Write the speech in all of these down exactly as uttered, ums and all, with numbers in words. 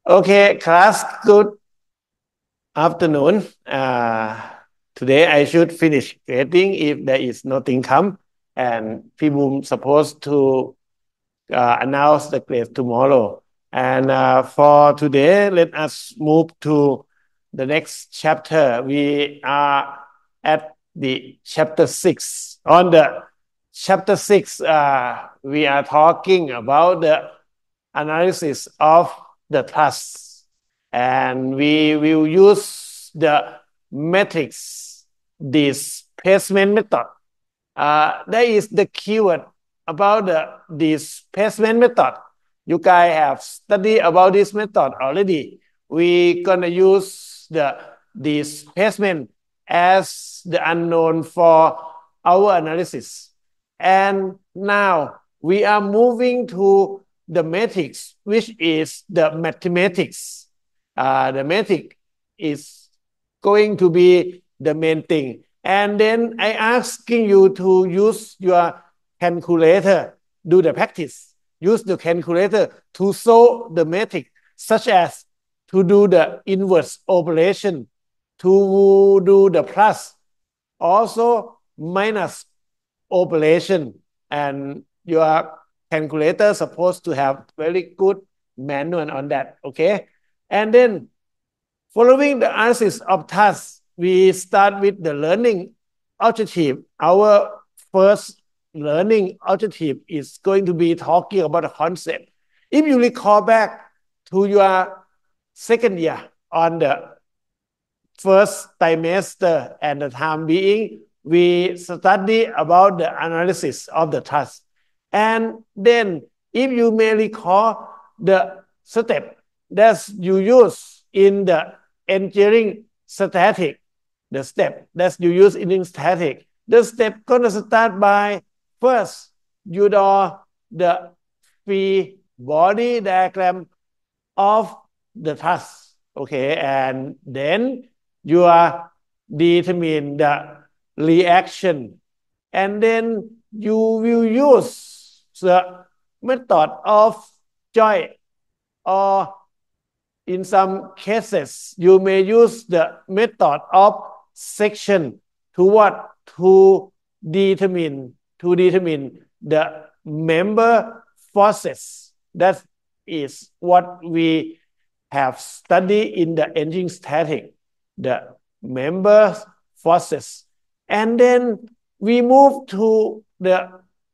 Okay, class, good afternoon. Uh, today I should finish grading if there is nothing come, and P-Boom supposed to uh, announce the grade tomorrow. And uh, for today, let us move to the next chapter. We are at the chapter six. On the chapter six, uh, we are talking about the analysis of the task, and we will use the metrics displacement method. Uh, there is the keyword about the displacement method. You guys have studied about this method already. We're gonna use the displacement as the unknown for our analysis. And now we are moving to the metrics, which is the mathematics. Uh, the metric is going to be the main thing. And then I asking you to use your calculator, do the practice. Use the calculator to solve the metric, such as to do the inverse operation, to do the plus, also minus operation. And your calculator supposed to have very good manual on that, okay? And then following the analysis of tasks, we start with the learning objective. Our first learning objective is going to be talking about the concept. If you recall back to your second year on the first trimester and the time being, we study about the analysis of the task. And then if you may recall the step that you use in the engineering static, the step that you use in static, the step gonna start by first you draw the free body diagram of the task, okay, and then you are determine the reaction, and then you will use the method of joint, or in some cases you may use the method of section to what to determine to determine the member forces. That is what we have studied in the engineering static, the member forces. And then we move to the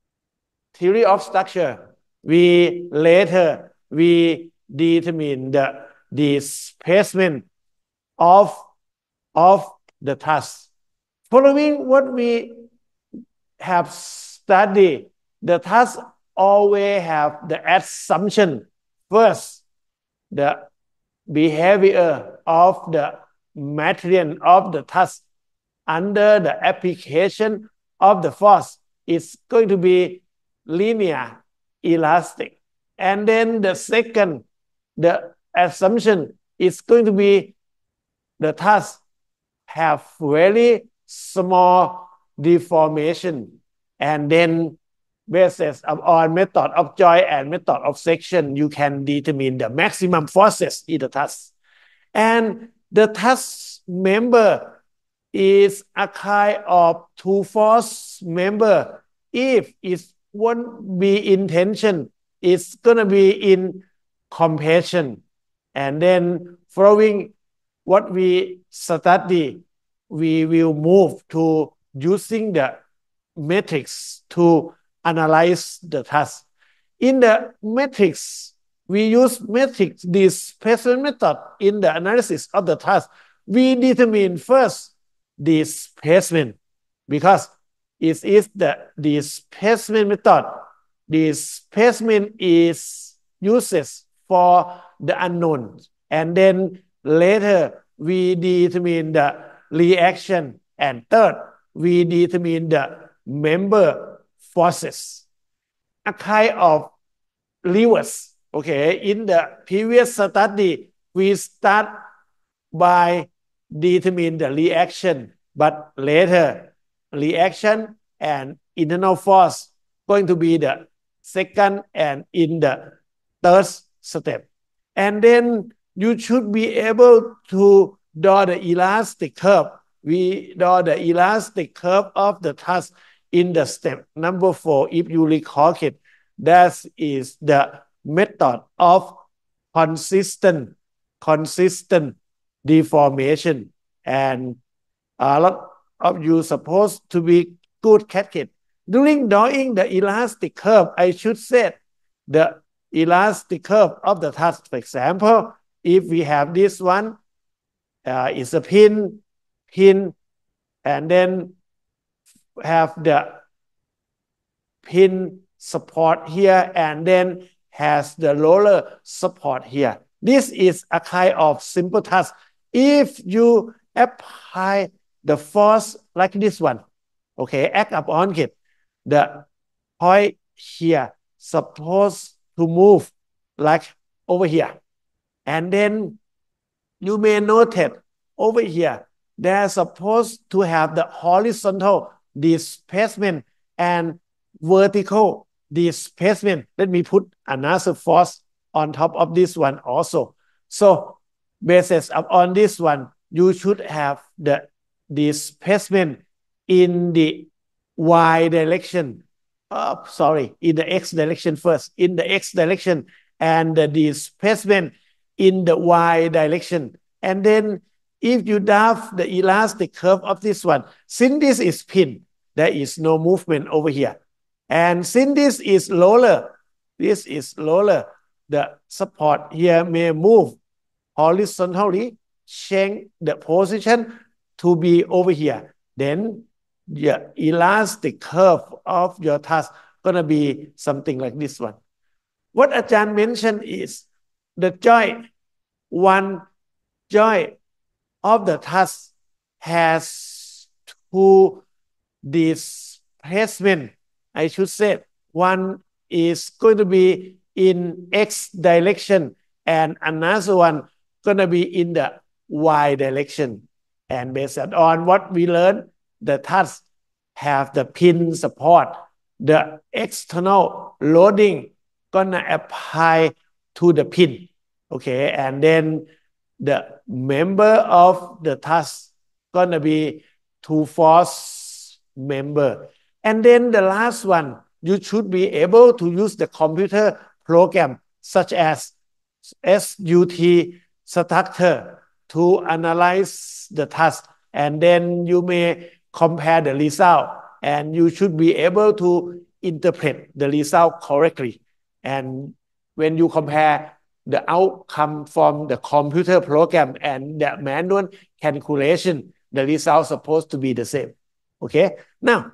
theory of structure. We later we determine the displacement of, of the task. Following what we have studied, the task always have the assumption. First, the behavior of the material of the task under the application of the force is going to be linear elastic. And then the second, the assumption is going to be the task have very small deformation. And then basis on method of joint and method of section, you can determine the maximum forces in the task. And the task member is a kind of two force member. If it won't be in tension, it's gonna be in compression. And then following what we study, we will move to using the metrics to analyze the task. In the metrics, we use metrics displacement method in the analysis of the task. We determine first displacement, because it is the displacement method. Displacement is uses for the unknown, and then later we determine the reaction, and third we determine the member forces. A kind of reverse. Okay, in the previous study we start by determine the reaction, but later reaction and internal force going to be the second and in the third step. And then you should be able to draw the elastic curve. We draw the elastic curve of the thrust in the step number four. If you recall it, that is the method of consistent, consistent deformation. And a lot of you supposed to be good catch it. During drawing the elastic curve, I should say the elastic curve of the thrust. For example, if we have this one, uh, it's a pin, pin, and then have the pin support here, and then has the roller support here. This is a kind of simple thrust. If you apply the force like this one, okay, act upon it, the point here supposed to move like over here. And then you may notice over here, they're supposed to have the horizontal displacement and vertical displacement. Let me put another force on top of this one also. So basis upon this one, you should have the displacement in the y direction. Oh, sorry, in the x direction first, in the x direction, and the displacement in the y direction. And then if you draft the elastic curve of this one, since this is pin, there is no movement over here. And since this is roller, this is roller, the support here may move horizontally, change the position to be over here. Then the elastic curve of your thrust gonna be something like this one. What Ajahn mentioned is the joint, one joint of the thrust has two displacement. I should say one is going to be in x direction and another one going to be in the y direction. And based on what we learned, the thrust have the pin support, the external loading gonna apply to the pin, okay, and then the member of the thrust gonna be two force member. And then the last one, you should be able to use the computer program such as S U T structure to analyze the thrust, and then you may compare the result, and you should be able to interpret the result correctly. And when you compare the outcome from the computer program and the manual calculation, the result is supposed to be the same. Okay. Now,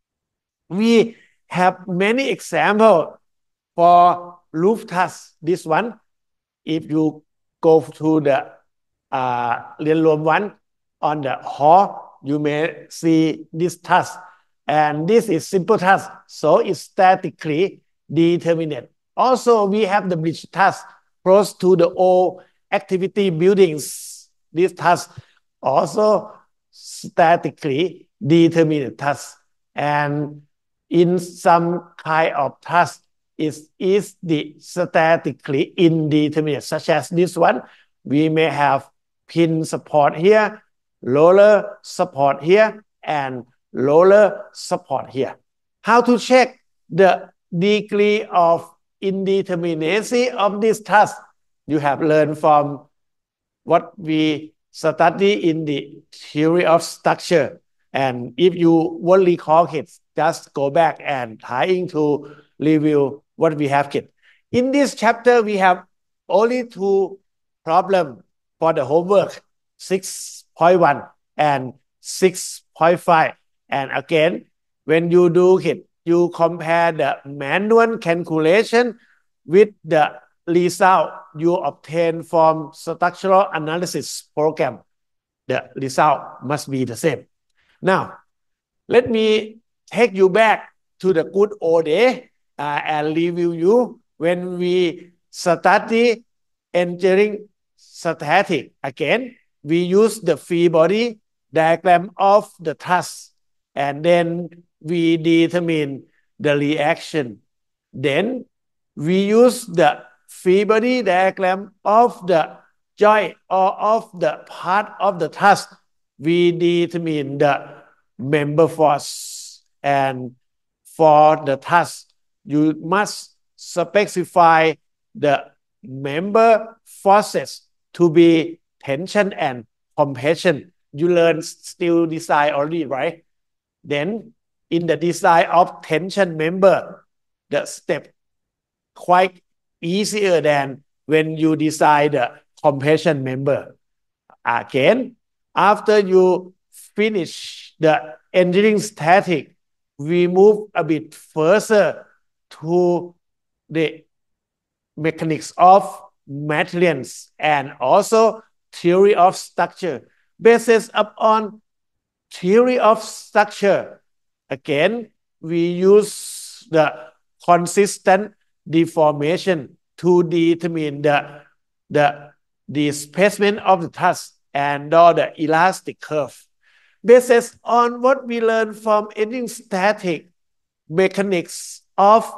we have many examples for roof thrust. This one, if you go to the uh, เรียนรวม one on the hall, you may see this thrust, and this is simple thrust, so it's statically determinate. Also, we have the bridge thrust close to the old activity buildings. This thrust also statically determinate thrust, and in some kind of thrust is is the statically indeterminate, such as this one. We may have pin support here, roller support here, and roller support here. How to check the degree of indeterminacy of this thrust? You have learned from what we study in the theory of structure. And if you won't recall it, just go back and trying to review what we have it. In this chapter, we have only two problems for the homework, six point one and six point five. And again, when you do it, you compare the manual calculation with the result you obtain from structural analysis program. The result must be the same. Now, let me take you back to the good old day uh, and review you when we study engineering statics. Again, we use the free body diagram of the thrust, and then we determine the reaction. Then we use the free body diagram of the joint or of the part of the truss, we determine the member force. And for the truss, you must specify the member forces to be tension and compression. You learn steel design already, right? Then in the design of tension member, the step quite easier than when you design the compression member. Again, after you finish the engineering static, we move a bit further to the mechanics of materials and also theory of structure. Based upon theory of structure, again, we use the consistent deformation to determine the, the displacement of the truss and or the elastic curve. Based on what we learned from engineering static mechanics of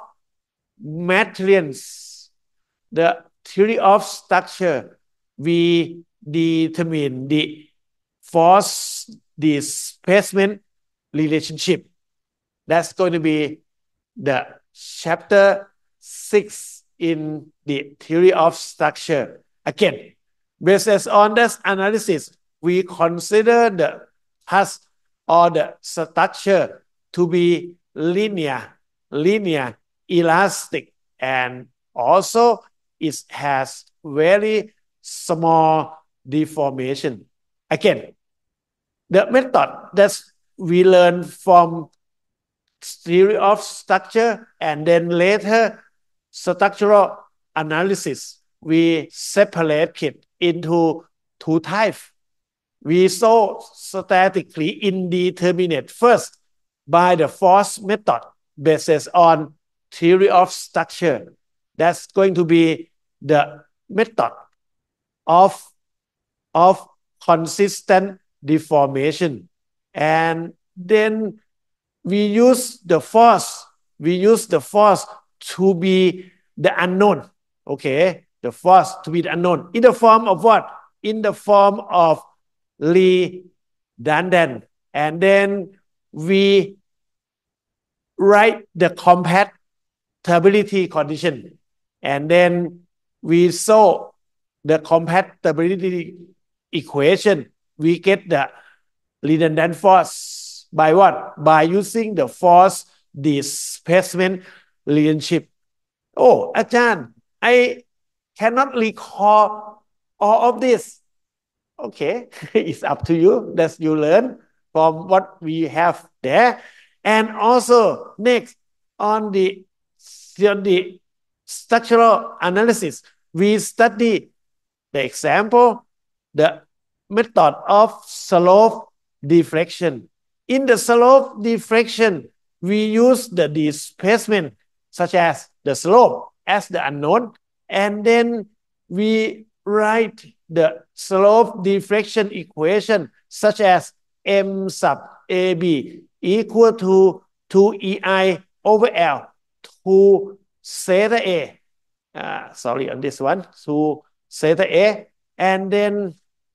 materials, the theory of structure, we determine the force displacement relationship. That's going to be the chapter six in the theory of structure. Again, based on this analysis, we consider the truss or the structure to be linear, linear, elastic, and also it has very small deformation. Again, the method that we learn from theory of structure and then later structural analysis, we separate it into two types. We saw statically indeterminate first by the force method based on theory of structure. That's going to be the method of, of consistent deformation. And then we use the force, we use the force to be the unknown. Okay, the force to be the unknown. In the form of what? In the form of redundant. And then we write the compatibility condition. And then we solve the compatibility equation. We get the redundant force by what? By using the force displacement relationship. Oh, Ajahn, I cannot recall all of this. Okay, it's up to you. That's you learn from what we have there. And also next on the, on the structural analysis, we study the example, the method of slope deflection. In the slope deflection, we use the displacement such as the slope as the unknown, and then we write the slope deflection equation such as m sub ab equal to two E I over L to theta A. Uh, sorry on this one, to theta A, and then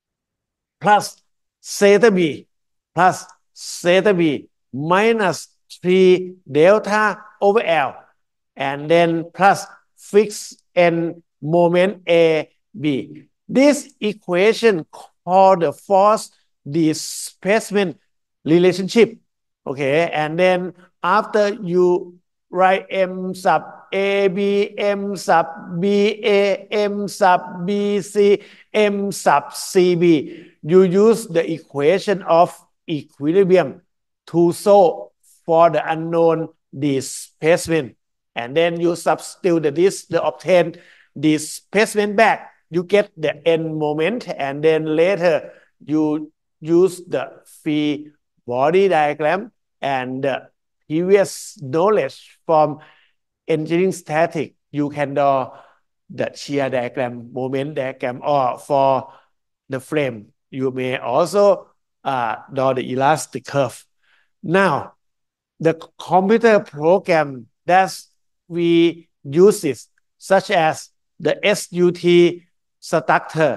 plus theta B plus theta B minus three delta over L, and then plus fixed end moment A B. This equation called the force displacement relationship. Okay, and then after you write M sub A B, M sub B A, M sub B C, M sub C B, you use the equation of equilibrium to solve for the unknown displacement. And then you substitute this to obtain displacement back. You get the end moment, and then later you use the free body diagram and the previous knowledge from engineering static. You can draw the shear diagram, moment diagram, or for the frame, you may also uh, draw the elastic curve. Now, the computer program that we use it, such as the S U T structure,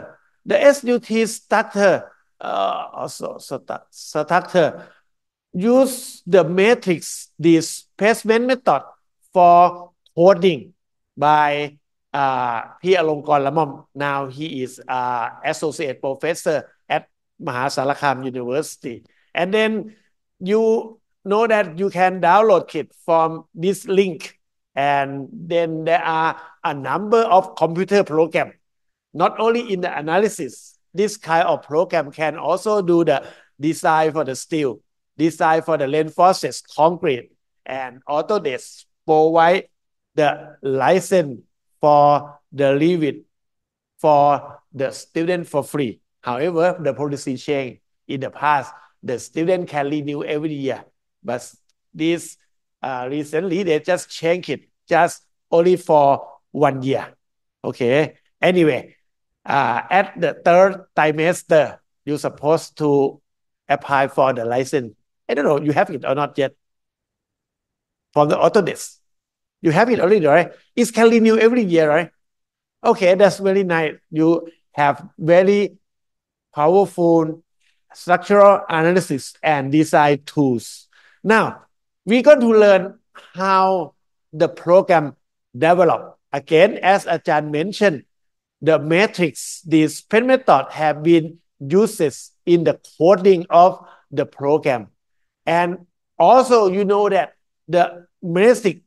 The S U T structure, uh, also structure, use the matrix displacement method for coding by uh, พี่อลงกรณ์ละม่อม now he is uh, associate professor at มหาสารคาม University and then you know that you can download it from this link and then there are a number of computer program not only in the analysis this kind of program can also do the design for the steel design for the reinforced concrete and Autodesk provide the license for the Revit for the student for free. However, the policy change in the past. The student can renew every year, but this uh, recently they just change it just only for one year. Okay. Anyway, uh, at the third trimester, you're supposed to apply for the license. I don't know, you have it or not yet from the Autodesk. You have it already, right? It can renew every year, right? Okay, that's very nice. You have very powerful structural analysis and design tools. Now, we're going to learn how the program develop. Again, as Ajahn mentioned, the matrix, this pen method have been used in the coding of the program. And also, you know that the matrix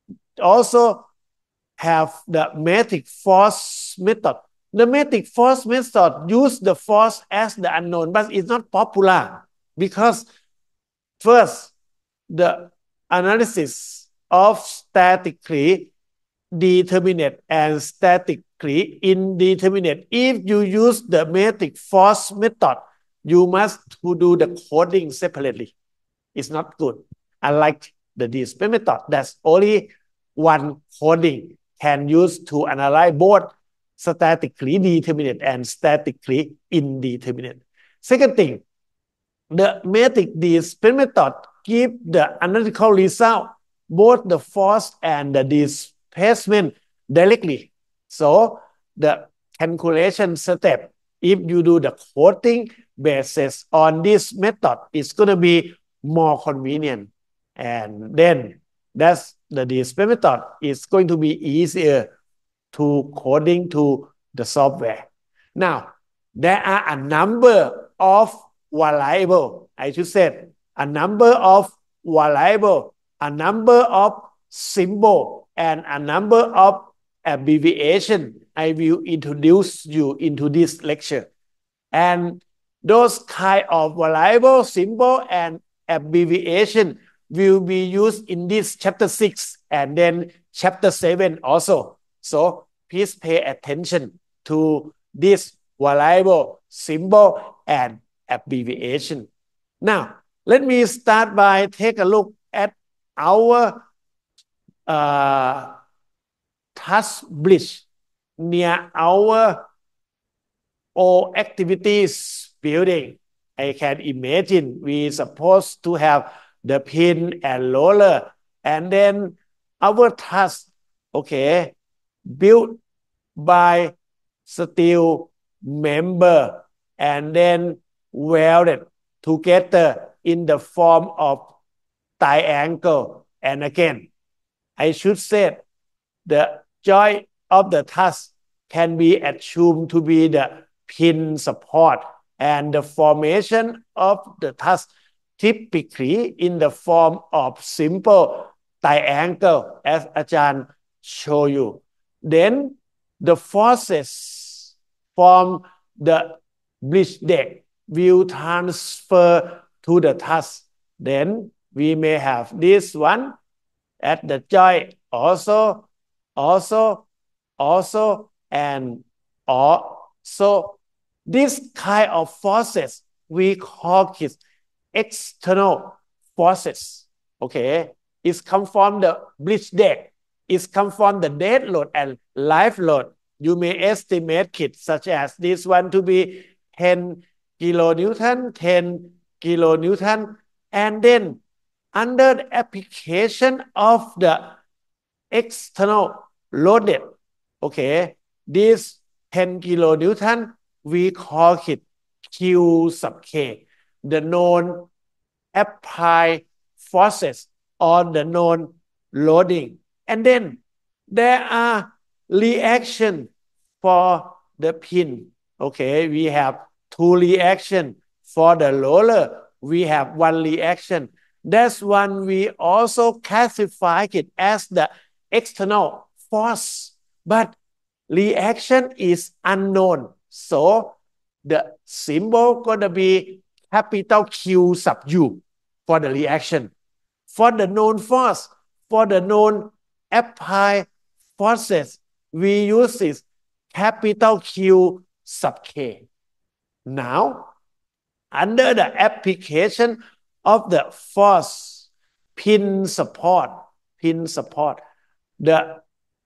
also have the metric force method. The metric force method use the force as the unknown, but it's not popular because first, the analysis of statically determinate and statically indeterminate. If you use the metric force method, you must do the coding separately. It's not good. Unlike the display method, that's only one coding can use to analyze both statically determinate and statically indeterminate. Second thing, the metric display method give the analytical result, both the force and the displacement directly. So the calculation step, if you do the coding basis on this method, it's going to be more convenient. And then that's the display method is going to be easier to coding to the software. Now, there are a number of variable, I should say, a number of variable, a number of symbol, and a number of abbreviation. I will introduce you into this lecture. And those kind of variable, symbol, and abbreviation will be used in this chapter six and then chapter seven also. So please pay attention to this variable, symbol, and abbreviation. Now, let me start by take a look at our uh, task bridge near our all activities building. I can imagine we supposed to have the pin and roller, and then our task, okay, built by steel member and then welded together in the form of triangle. And again, I should say the joint of the task can be assumed to be the pin support, and the formation of the task typically in the form of simple triangle, as Ajahn show you. Then the forces from the bridge deck will transfer to the task. Then we may have this one at the joint also, also, also, and also. This kind of forces we call it external forces. Okay, it's come from the bridge deck. It's come from the dead load and live load. You may estimate it such as this one to be ten kilonewton, ten kilonewton, and then under the application of the external loaded, okay, this ten kilonewton we call it Q sub K, the known applied forces or the known loading. And then there are reaction for the pin. Okay, we have two reaction. For the roller, we have one reaction. That's one we also classify it as the external force, but reaction is unknown. So the symbol gonna be capital Q sub U for the reaction. For the known force, for the known applied forces, we use this capital Q sub K. Now, under the application of the force pin support, pin support, the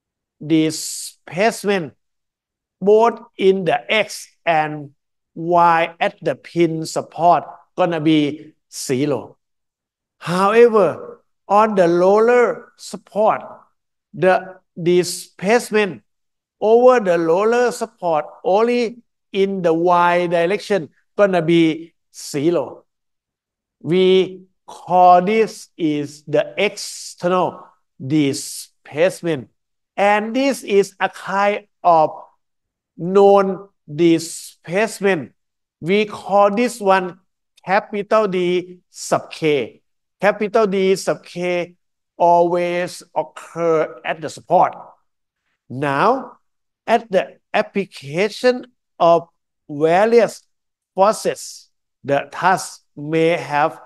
displacement both in the X and Y at the pin support gonna be zero. However, on the roller support, the displacement over the roller support only in the Y direction gonna be zero. We call this is the external displacement, and this is a kind of known displacement. We call this one capital D sub K. Capital D sub K always occur at the support. Now, at the application of various forces, the task may have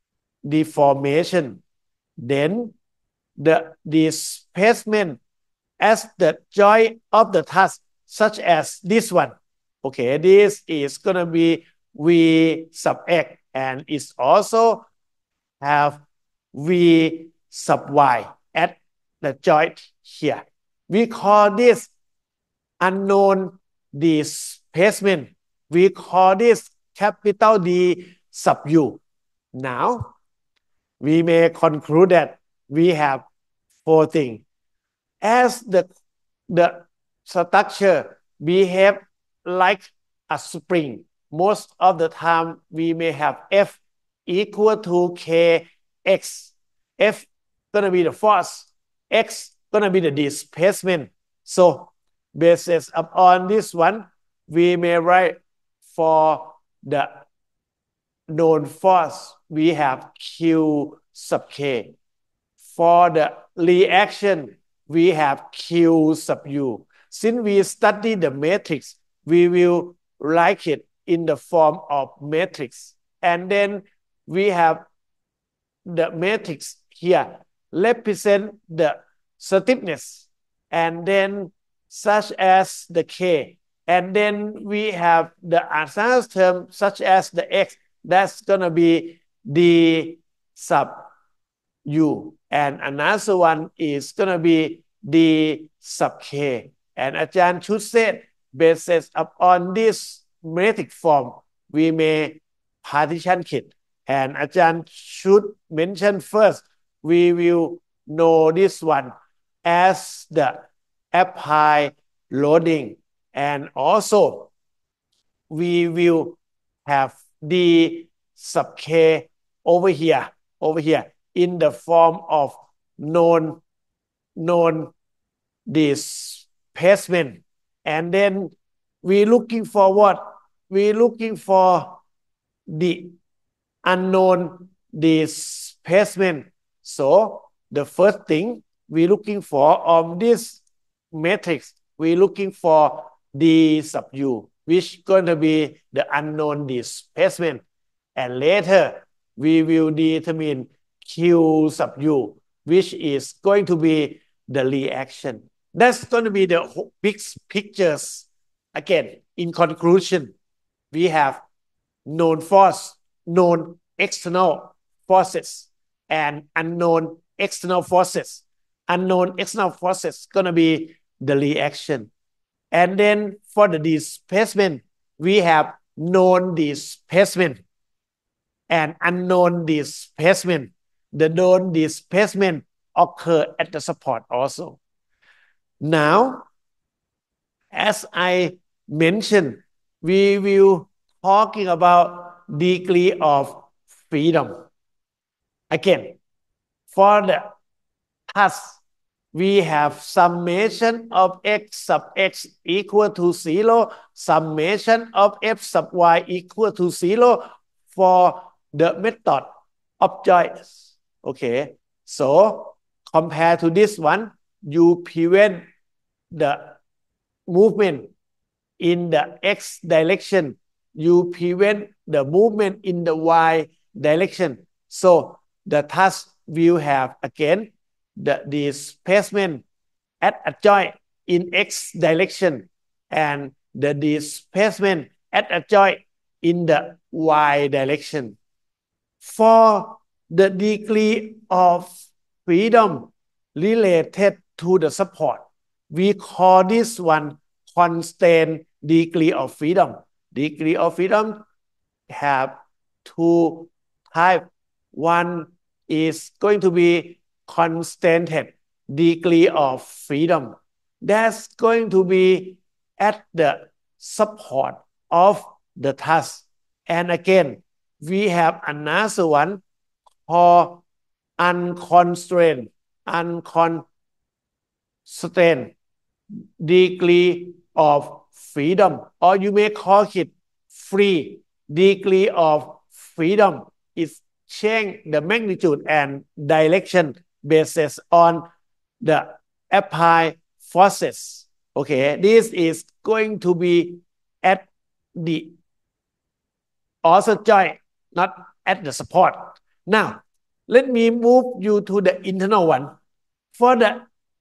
deformation. Then the displacement as the joint of the task, such as this one. Okay, this is gonna be V sub X, and it's also have V sub Y at the joint here. We call this unknown displacement. We call this capital D sub U. Now, we may conclude that we have four things. As the, the structure behave like a spring, most of the time we may have F equal to K X. F gonna be the force, X gonna be the displacement. So, based upon this one, we may write for the known force, we have Q sub K. For the reaction, we have Q sub U. Since we study the matrix, we will write it in the form of matrix. And then we have the matrix here represent the stiffness, and then such as the K. And then we have the advanced term such as the X. That's gonna be D sub U. And another one is gonna be D sub K. And Ajahn should say, based upon this matrix form, we may partition it. And Ajahn should mention first, we will know this one as the applied loading. And also, we will have D sub K over here, over here, in the form of known, known displacement. And then we're looking for what? We're looking for the unknown displacement. So the first thing we're looking for on this matrix, we're looking for D sub U, which is going to be the unknown displacement. And later, we will determine Q sub U, which is going to be the reaction. That's going to be the big pictures. Again, in conclusion, we have known force, known external forces, and unknown external forces. Unknown external forces going to be the reaction. And then for the displacement, we have known displacement and unknown displacement. The known displacement occur at the support also. Now, as I mentioned, we will talking about degree of freedom. Again, for the task, we have summation of x sub x equal to zero, summation of f sub y equal to zero for the method of choice. Okay, so compared to this one, you prevent the movement in the x direction, you prevent the movement in the y direction. So the task will have again the displacement at a joint in x direction and the displacement at a joint in the y direction. For the degree of freedom related to the support, we call this one constant degree of freedom. Degree of freedom have two types. One is going to be constant degree of freedom. That's going to be at the support of the task. And again, we have another one called unconstrained, unconstrained degree of freedom, or you may call it free degree of freedom. Is change the magnitude and direction based on the applied forces. Okay, this is going to be at the also joint, not at the support. Now, let me move you to the internal one. For the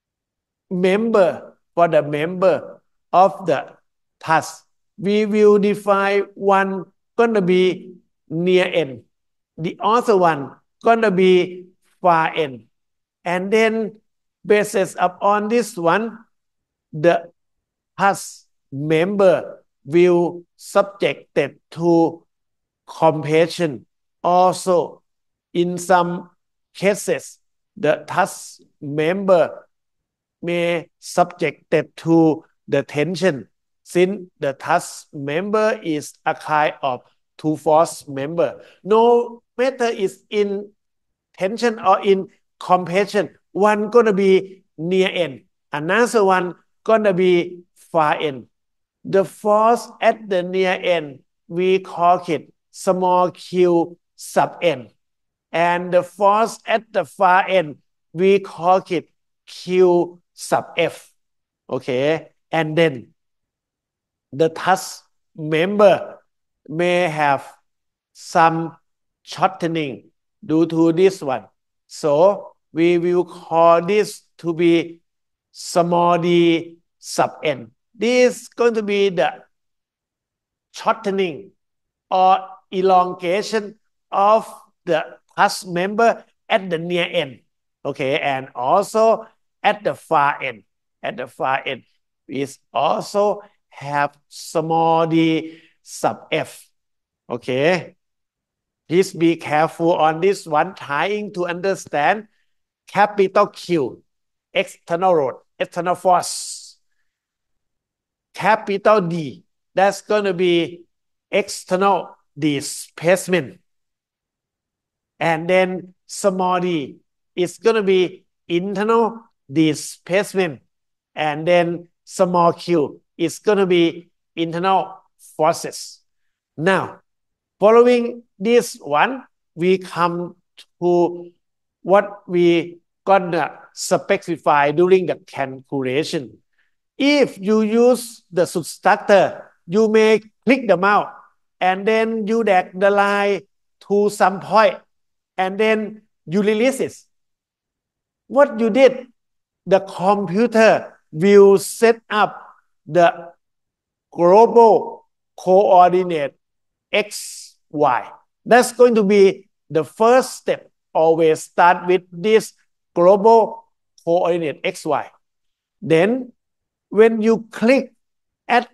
member, for the member of the task, we will define one gonna be near end, the other one gonna be far end, and then based upon this one, the task member will subjected to compression. Also, in some cases, the task member may subjected to the tension, since the task member is a kind of two force member. No matter is in tension or in compression, one gonna be near end, another one gonna be far end. The force at the near end, we call it small q sub n, and the force at the far end, we call it q sub f. Okay, and then the task member may have some shortening due to this one. So we will call this to be small d sub n. This is going to be the shortening or elongation of the task member at the near end. Okay, and also at the far end. At the far end, we also have small d sub f. Okay, please be careful on this one, trying to understand capital Q, external load, external force. Capital D, that's going to be external displacement. And then small d is going to be internal displacement. And then small q is going to be internal forces. Now, following this one, we come to what we gonna specify during the calculation. If you use the subtractor, you may click the mouse and then you drag the line to some point and then you release it. What you did, the computer will set up the global coordinate x, y. That's going to be the first step. Always start with this global coordinate x, y. Then when you click at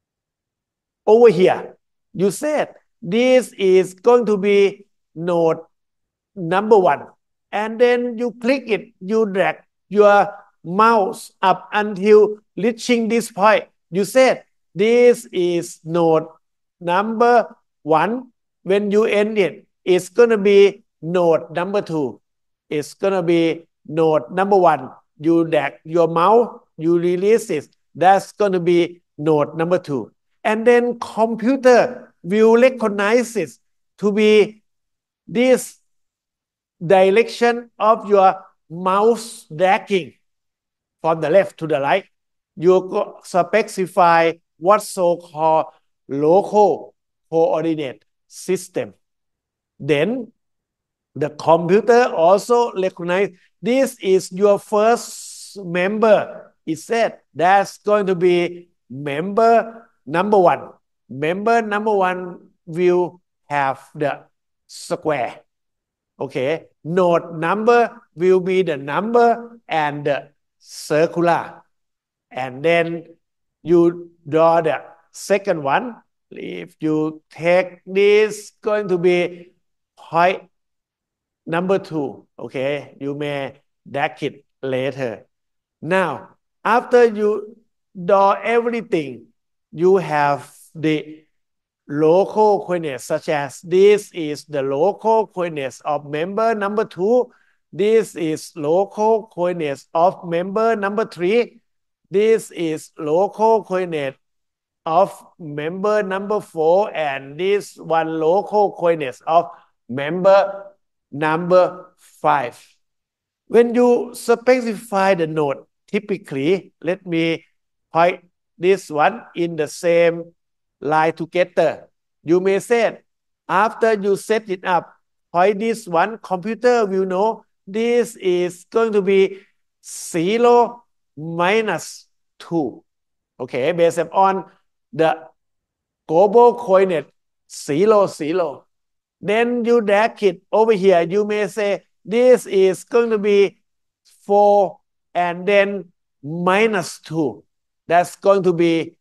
over here, you said this is going to be node number one. And then you click it, you drag your mouse up until reaching this point. You said this is node number one. When you end it, it's gonna be node number two. It's gonna be node number one. You drag your mouse, you release it. That's gonna be node number two. And then computer will recognize it to be this direction of your mouse dragging from the left to the right. You specify what so-called local coordinate system. Then the computer also recognize this is your first member. It said that's going to be member number one. Member number one will have the square. Okay, node number will be the number and the circular. And then you draw the second one. If you take this, going to be point number two. Okay, you may drag it later. Now, after you draw everything, you have the local coordinates, such as this is the local coordinates of member number two. This is local coordinates of member number three. This is local coordinate of member number four, and this one local coordinates of member number five. When you specify the node, typically, let me point this one in the same line together. You may say, after you set it up, point this one, computer will know this is going to be zero minus two. Okay, based on the global coordinate zero, zero. Then you drag it over here. You may say this is going to be four and then minus two. That's going to be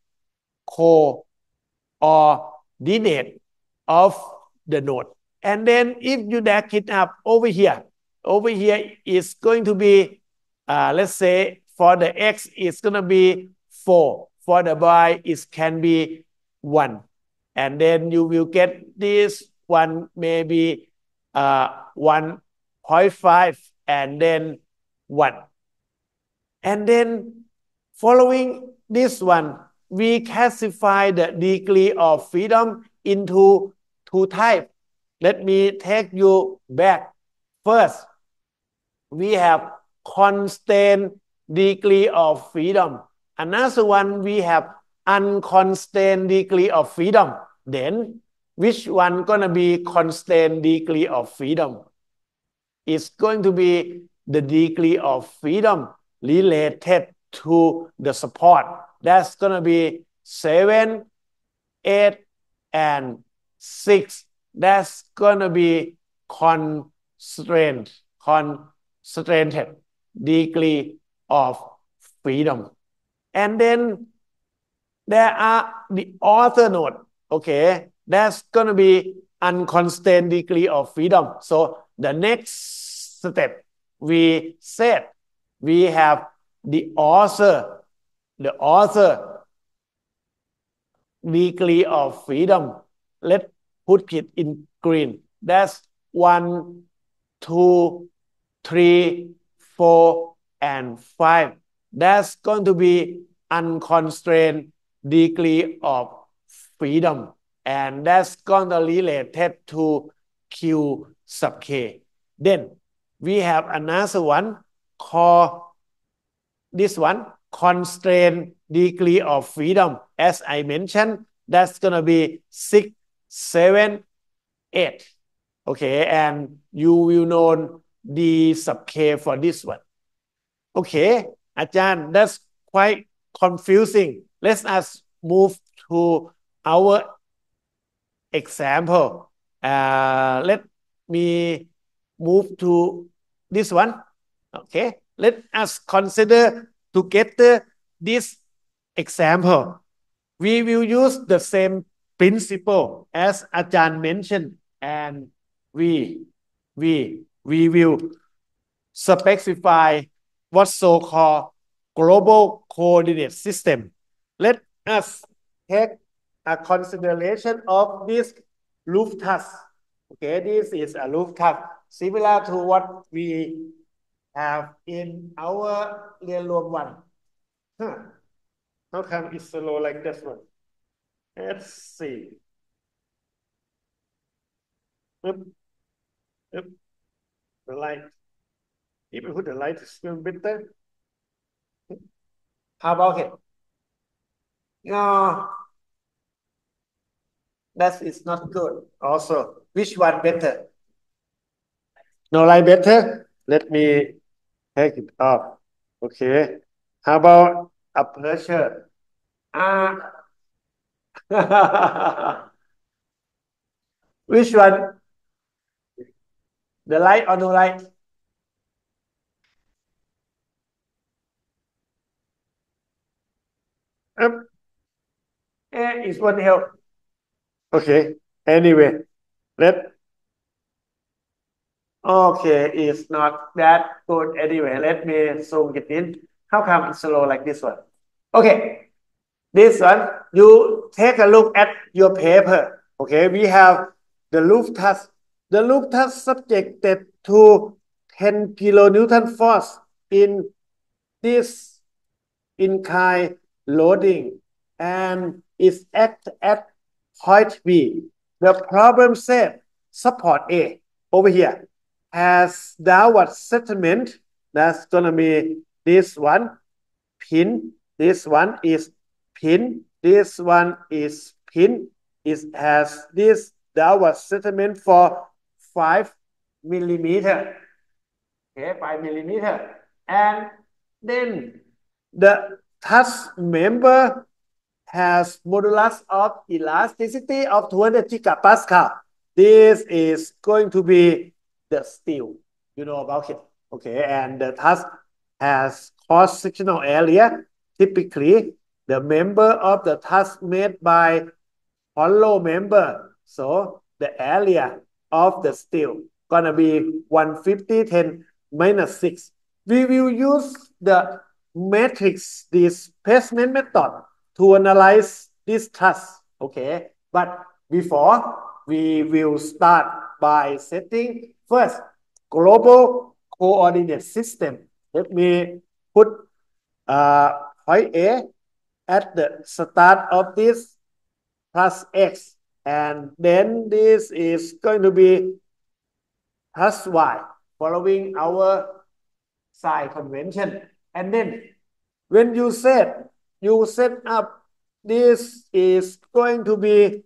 coordinate of the node. And then if you drag it up over here, over here is going to be, uh, let's say for the x, it's going to be four. For the y, it can be one. And then you will get this one maybe uh, one point five and then one. And then following this one, we classify the degree of freedom into two types. Let me take you back. First, we have constant degree of freedom. Another one, we have unconstant degree of freedom. Then, which one gonna be constant degree of freedom? It's going to be the degree of freedom related to the support. That's gonna be seven, eight, and six. That's gonna be constrained, constrained degree of freedom. And then there are the author node. Okay, that's going to be unconstant degree of freedom. So the next step, we said we have the author, the author degree of freedom. Let's put it in green. That's one, two, three, four, and five. That's going to be unconstrained degree of freedom. And that's going to related to Q sub K. Then we have another one called this one, constrained degree of freedom. As I mentioned, that's going to be six, seven, eight. Okay, and you will know D sub K for this one. Okay, Ajahn, that's quite confusing. Let us move to our example. Uh, let me move to this one. Okay, let us consider together this example. We will use the same principle as Ajahn mentioned, and we, we, we will specify what so-called global coordinate system. Let us take a consideration of this roof truss. Okay, this is a roof truss similar to what we have in our เรียนรวม one. Huh. How come it's slow like this one? Let's see. Oop. Oop. The light. If we put the light, it's still better. How about it? No, that is not good. Also, which one better? No light better? Let me take it off. Okay. How about aperture? Ah. Which one? The light or no light? Um, eh, it won't help. Okay. Anyway, let. Okay, it's not that good anyway. Let me zoom it in. How come it's slow like this one? Okay, this one, you take a look at your paper. Okay, we have the roof truss. The roof truss subjected to ten kilonewton force in this incline loading and is act at point B. The problem said support A over here has downward settlement. That's gonna be this one pin. This one is pin. This one is pin. It has this downward settlement for five millimeter. Okay, five millimeter. And then the truss member has modulus of elasticity of two hundred gigapascal. This is going to be the steel. You know about it. Okay, and the truss has cross-sectional area. Typically, the member of the truss made by hollow member. So the area of the steel gonna be one fifty ten minus six. We will use the matrix displacement method to analyze this truss. Okay, but before we will start by setting first global coordinate system. Let me put uh, point A at the start of this plus x, and then this is going to be plus y following our sign convention. And then when you set you set up, this is going to be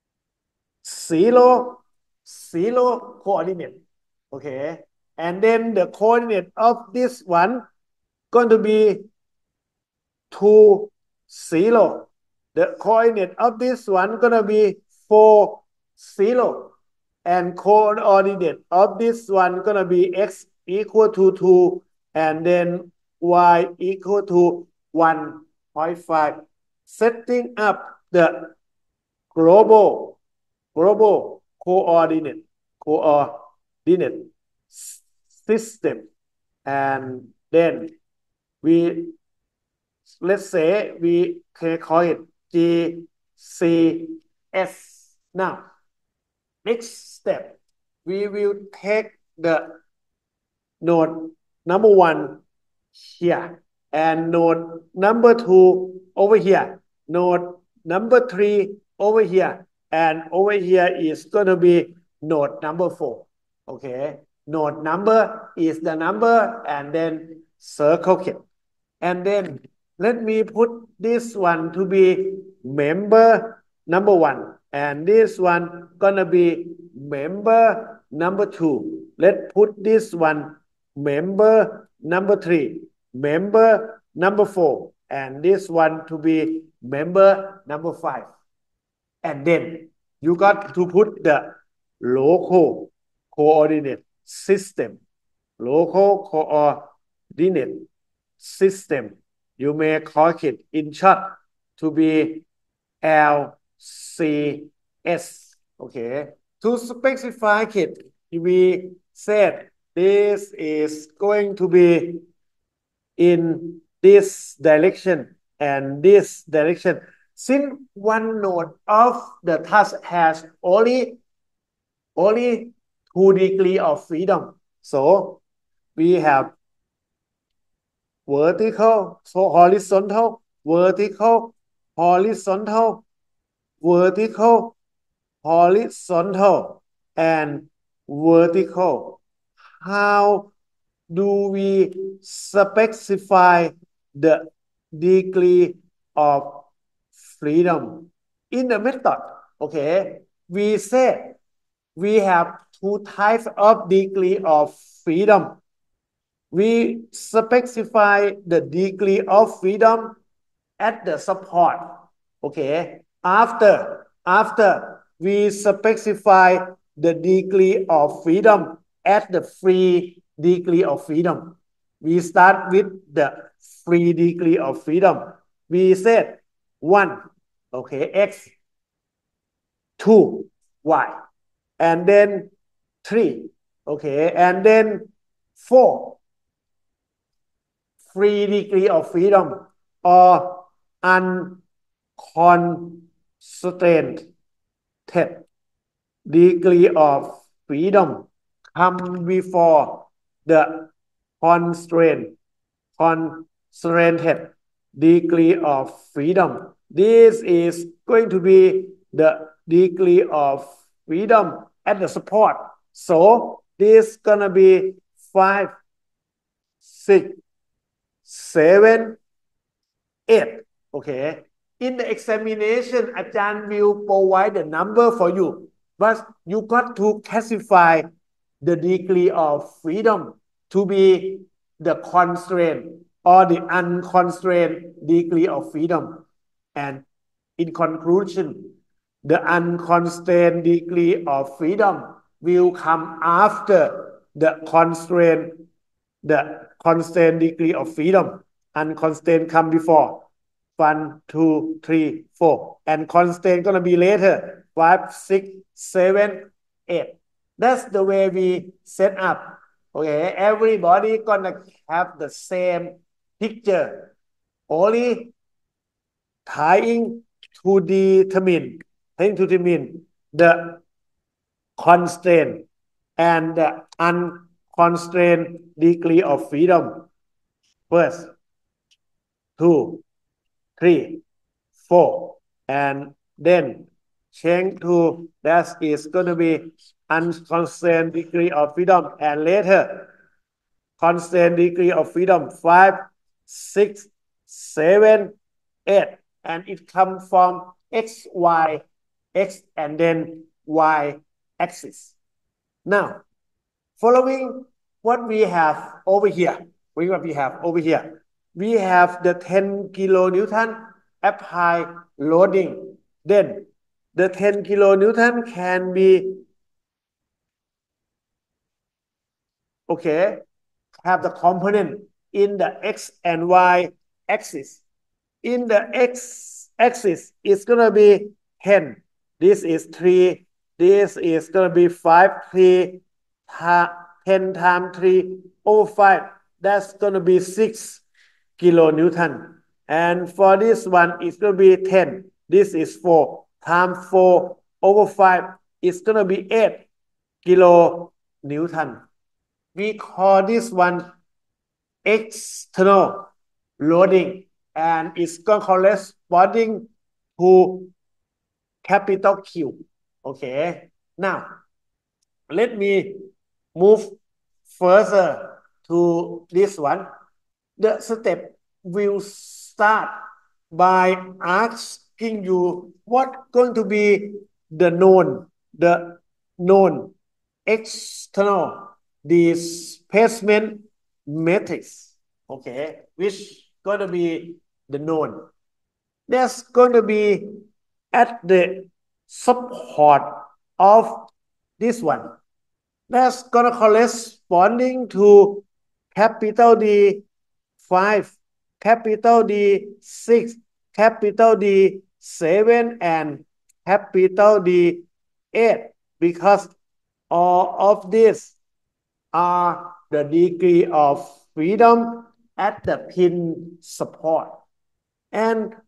zero zero coordinate. Okay, and then the coordinate of this one going to be two zero. The coordinate of this one gonna be four zero, and coordinate of this one gonna be x equal to two, and then y equal to one point five. Setting up the global global coordinate coordinate system, and then we let's say we can call it G C S. Now, next step, we will take the node number one here and node number two over here, node number three over here, and over here is going to be node number four. Okay, node number is the number, and then circle it, and then let me put this one to be member number one, and this one gonna be member number two. Let's put this one member number three, member number four, and this one to be member number five. And then you got to put the local coordinate system, local coordinate system. You may call it in short to be L C S. Okay. To specify it, we said this is going to be in this direction and this direction. since one node of the task has only only two degree of freedom, so we have vertical, so horizontal, vertical, horizontal, vertical, horizontal, and vertical. How do we specify the degree of freedom in the method? Okay, we say we have two types of degree of freedom. We specify the degree of freedom at the support. Okay, after after we specify the degree of freedom at the free degree of freedom. We start with the free degree of freedom. We said one, okay, x, two, y, and then three, okay, and then four, free degree of freedom or unconstrained degree of freedom come before the constraint constrained degree of freedom. This is going to be the degree of freedom at the support. So this is gonna be five, six, seven, eight. Okay. In the examination, Ajahn will provide the number for you, but you got to classify the degree of freedom to be the constraint or the unconstrained degree of freedom. And in conclusion, the unconstrained degree of freedom will come after the constraint, the constrained degree of freedom. Unconstrained come before. One, two, three, four. And constraint gonna be later. Five, six, seven, eight. That's the way we set up. Okay, everybody gonna have the same picture. Only trying to determine, trying to determine the constraint and the unconstrained degree of freedom. First, two, three, four, and then change to that is going to be unconstrained degree of freedom, and later constrained degree of freedom five, six, seven, eight, and it comes from x, y, x, and then y axis. Now, following what we have over here, what we have over here, we have the ten kilonewton applied loading. Then the ten kilonewton can be, okay, have the component in the x and y axis. In the x axis, it's going to be ten. This is three. This is going to be five, three, ten times three over five. That's going to be six kilonewton. And for this one, it's going to be ten. This is four times four over five. It's going to be eight kilonewton. We call this one external loading, and it's going to corresponding to capital Q. Okay. Now, let me move further to this one. The step will start by asking you what going to be the known, the known external displacement matrix, okay, which going to be the known. That's going to be at the support of this one. That's going to corresponding to capital D five, capital D six, capital D seven, and capital D eight, because all of these are the degree of freedom at the pin support. And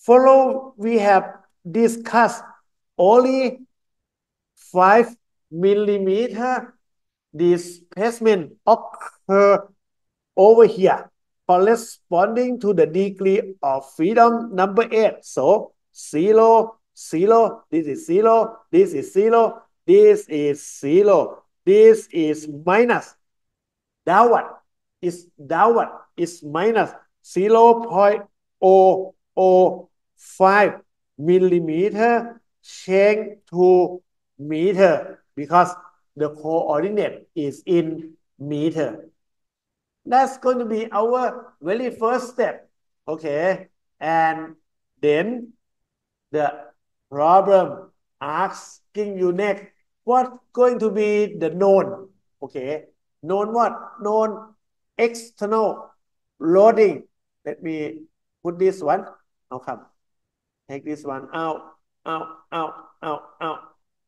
follow we have discussed only five millimeter displacement occur over here corresponding to the degree of freedom number eight. So zero, zero, this is zero, this is zero, this is zero, this is minus. Downward is downward is minus zero point zero zero five millimeter change to meter because the coordinate is in meter. That's going to be our very first step. Okay. And then the problem asking you next, what's going to be the known? Okay. Known what? Known external loading. Let me put this one. Now come. Take this one out, out, out, out, out.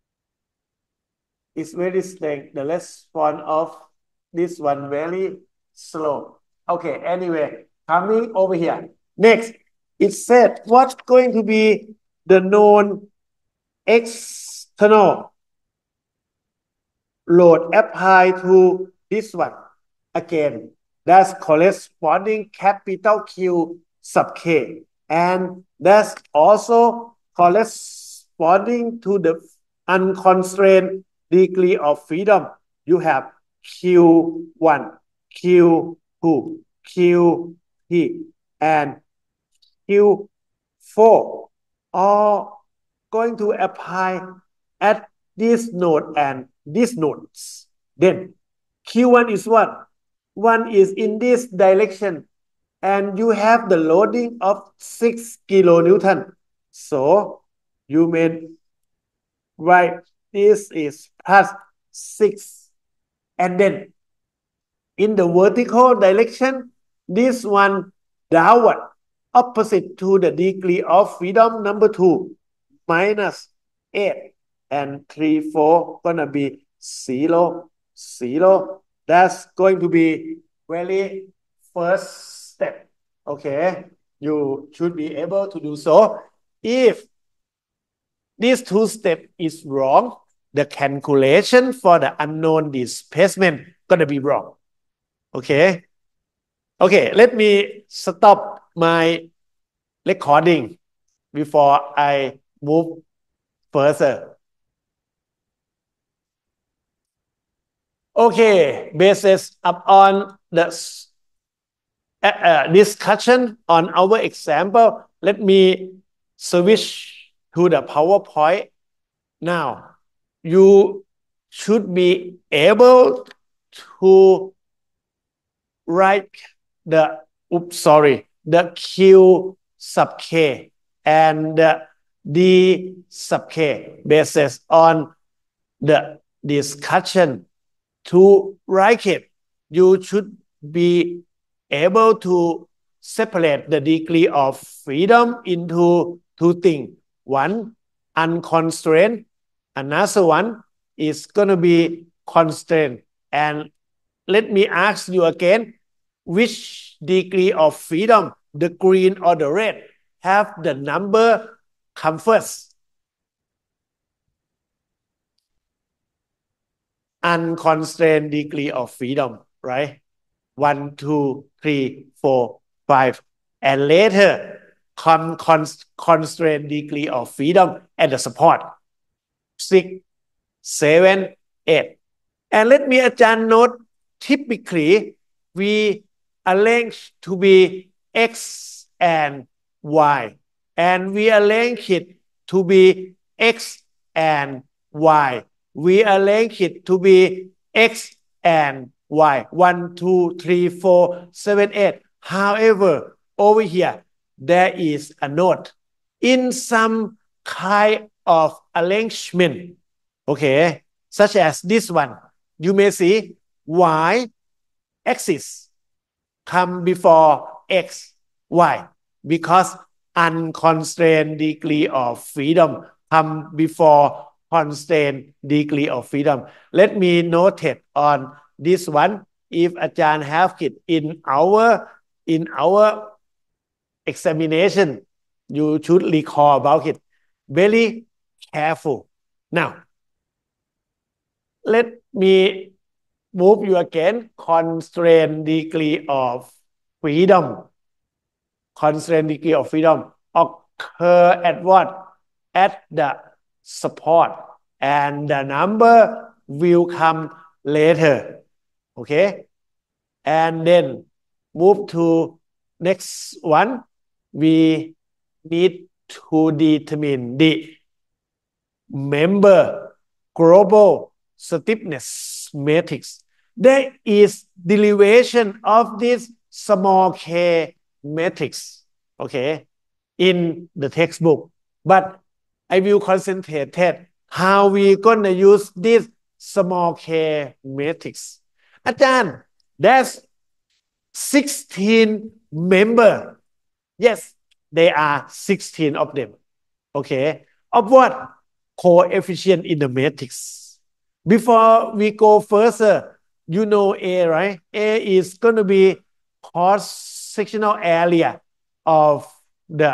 It's very strange. The response of this one very slow. Okay, anyway, coming over here. Next, it said what's going to be the known external load applied to this one. Again, that's corresponding capital Q sub K. And that's also corresponding to the unconstrained degree of freedom. You have Q one, Q two, Q three, and Q four, all going to apply at this node and these nodes. Then Q one is what? One is in this direction, and you have the loading of six kilonewton. So you may write this is plus six. And then in the vertical direction, this one downward, opposite to the degree of freedom number two, minus eight. And three, four, gonna be zero, zero. That's going to be very first step. Okay, you should be able to do so. If these two steps is wrong, the calculation for the unknown displacement gonna be wrong. Okay. Okay, let me stop my recording before I move further. Okay, basis upon the uh, uh, discussion on our example, let me switch to the PowerPoint. Now, you should be able to write the, oops, sorry, the Q sub K and the D sub K basis on the discussion. To write it, you should be able to separate the degree of freedom into two things. One, unconstrained. Another one is going to be constrained. And let me ask you again, which degree of freedom, the green or the red, have the number come first? Unconstrained degree of freedom, right? One, two, three, four, five. And later, con con constrained degree of freedom at the support. Six, seven, eight. And let me Ajahn note, typically, we arrange to be X and Y. And we arrange it to be X and Y. We arrange it to be X and Y. One, two, three, four, seven, eight. However, over here, there is a note. In some kind of arrangement, okay, such as this one, you may see Y axis come before X, Y, because unconstrained degree of freedom come before constrained degree of freedom. Let me note it on this one. If Ajahn have it in our in our examination, you should recall about it very careful. Now, let me move you again. Constraint degree of freedom. Constraint degree of freedom occur at what? At the support, and the number will come later. Okay, and then move to next one. We need to determine the member global stiffness matrix. There is derivation of this small k matrix, okay, in the textbook, but I will concentrate that how we gonna use this small k matrix. อาจารย์ that's sixteen member. Yes, they are sixteen of them. Okay, of what? Coefficient in the matrix. Before we go further, you know A, right? A is going to be cross-sectional area of the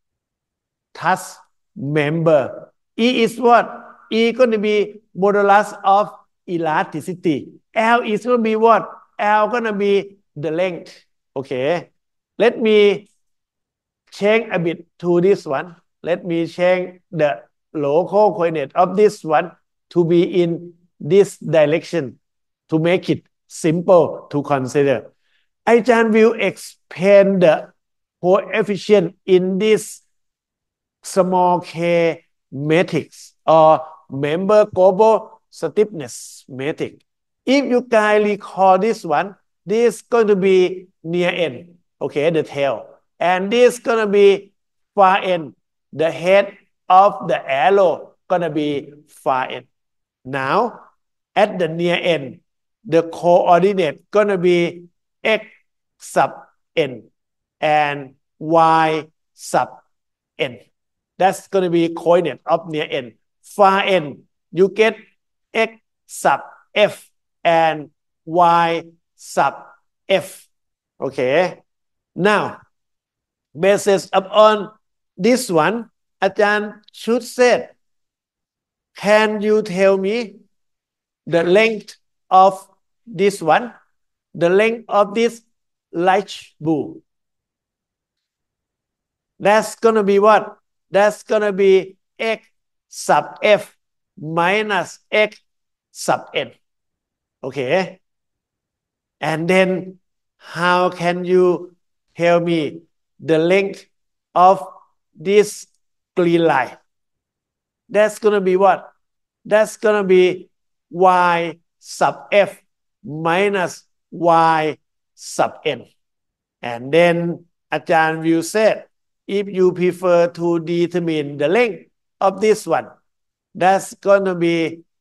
task member. E is what? E going to be modulus of elasticity. L is going to be what? L going to be the length. Okay. Let me change a bit to this one. Let me change the local coordinate of this one to be in this direction to make it simple to consider. Ajahn will explain the coefficient in this small k matrix or member global stiffness matrix. If you guys recall this one, this is going to be near end, okay, the tail, and this is going to be far end, the head of the arrow gonna be far end. Now, at the near end, the coordinate gonna be x sub n and y sub n. That's gonna be coordinate of near end. Far end, you get x sub f and y sub f. Okay. Now, basis upon this one, อาจารย์ should say, can you tell me the length of this one, the length of this light bulb? That's gonna be what? That's gonna be x sub f minus x sub n. Okay. And then how can you tell me the length of this green line? That's gonna be what? That's gonna be y sub f minus y sub n. And then อาจารย์ will say, if you prefer to determine the length of this one, that's gonna be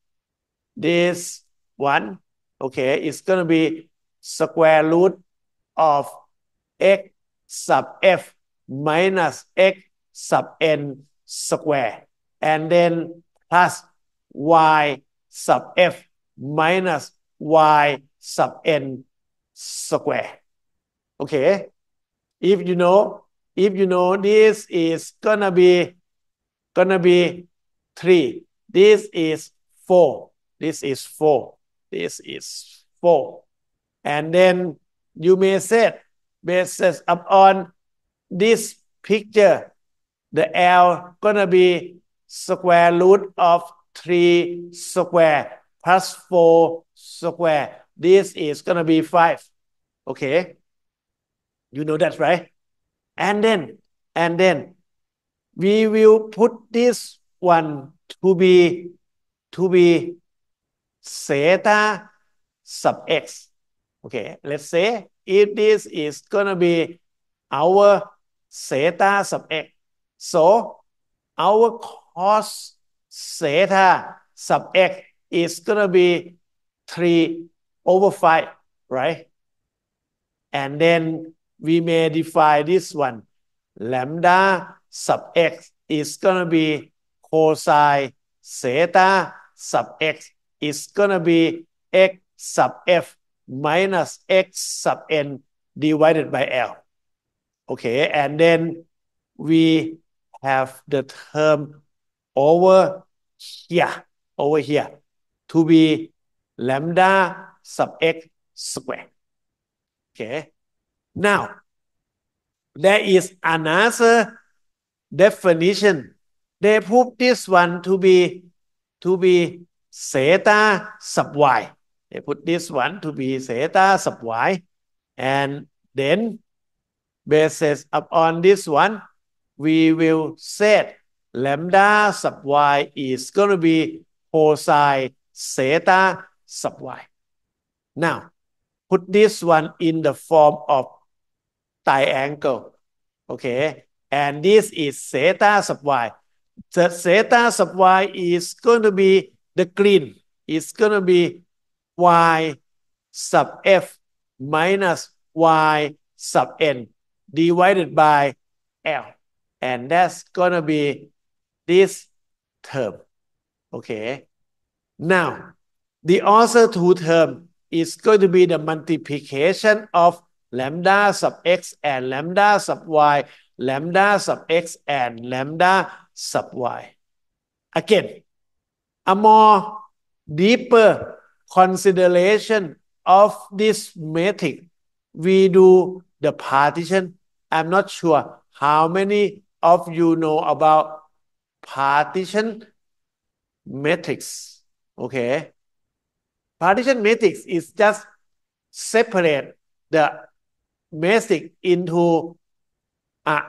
this one. Okay, it's gonna be square root of x sub f minus x sub n square, and then plus y sub f minus y sub n square. Okay, if you know, if you know this is gonna be gonna be three, this is four, this is four, this is four, and then you may say basis upon this picture, the L gonna be square root of three square plus four square. This is gonna be five. Okay, you know that, right? And then and then we will put this one to be to be zeta sub x. Okay, let's say if this is gonna be our zeta sub x, so our cos zeta sub x is gonna be three over five, right? And then we may define this one, lambda sub x is gonna be cosine zeta sub x is gonna be x sub f minus x sub n divided by L. Okay, and then we have the term over here, over here, to be lambda sub x square. Okay. Now, there is another definition. They put this one to be to be theta sub y. They put this one to be theta sub y, and then basis upon this one, we will set lambda sub y is going to be cosine theta sub y. Now, put this one in the form of triangle. Okay, and this is theta sub y. The theta sub y is going to be the green. It's going to be y sub f minus y sub n divided by L. And that's going to be this term. Okay. Now, the other two term is going to be the multiplication of lambda sub x and lambda sub y, lambda sub x and lambda sub y. Again, a more deeper consideration of this metric, we do the partition. I'm not sure how many of you know about partition matrix. Okay. Partition matrix is just separate the matrix into uh,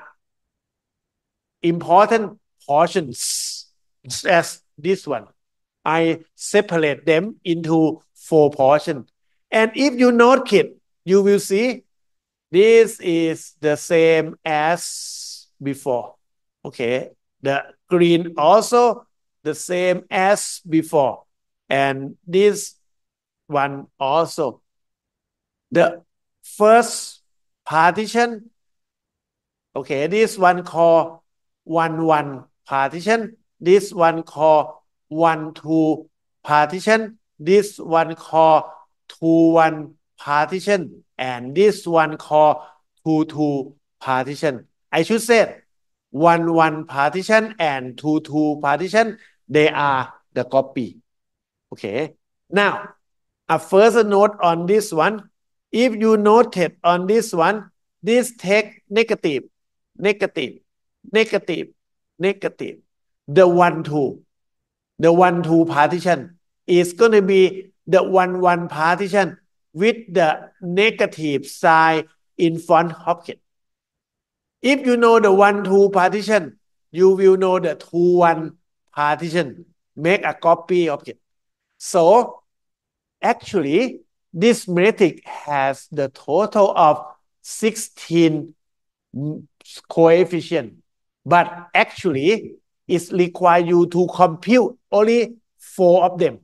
important portions as this one. I separate them into four portions. And if you note it, you will see this is the same as before. Okay. The green also the same as before. And this one also. The first partition, okay, this one called one one partition. This one called one two partition. This one called two one partition. And this one called two two partition. I should say one one partition and two two partition, they are the copy. Okay. Now, a further note on this one. If you noted on this one, this take negative, negative, negative, negative. The one two, the one two partition is going to be the one one partition with the negative sign in front of it. If you know the one two partition, you will know the two one partition. Make a copy of it. So, actually, this metric has the total of sixteen coefficients, but actually it requires you to compute only four of them.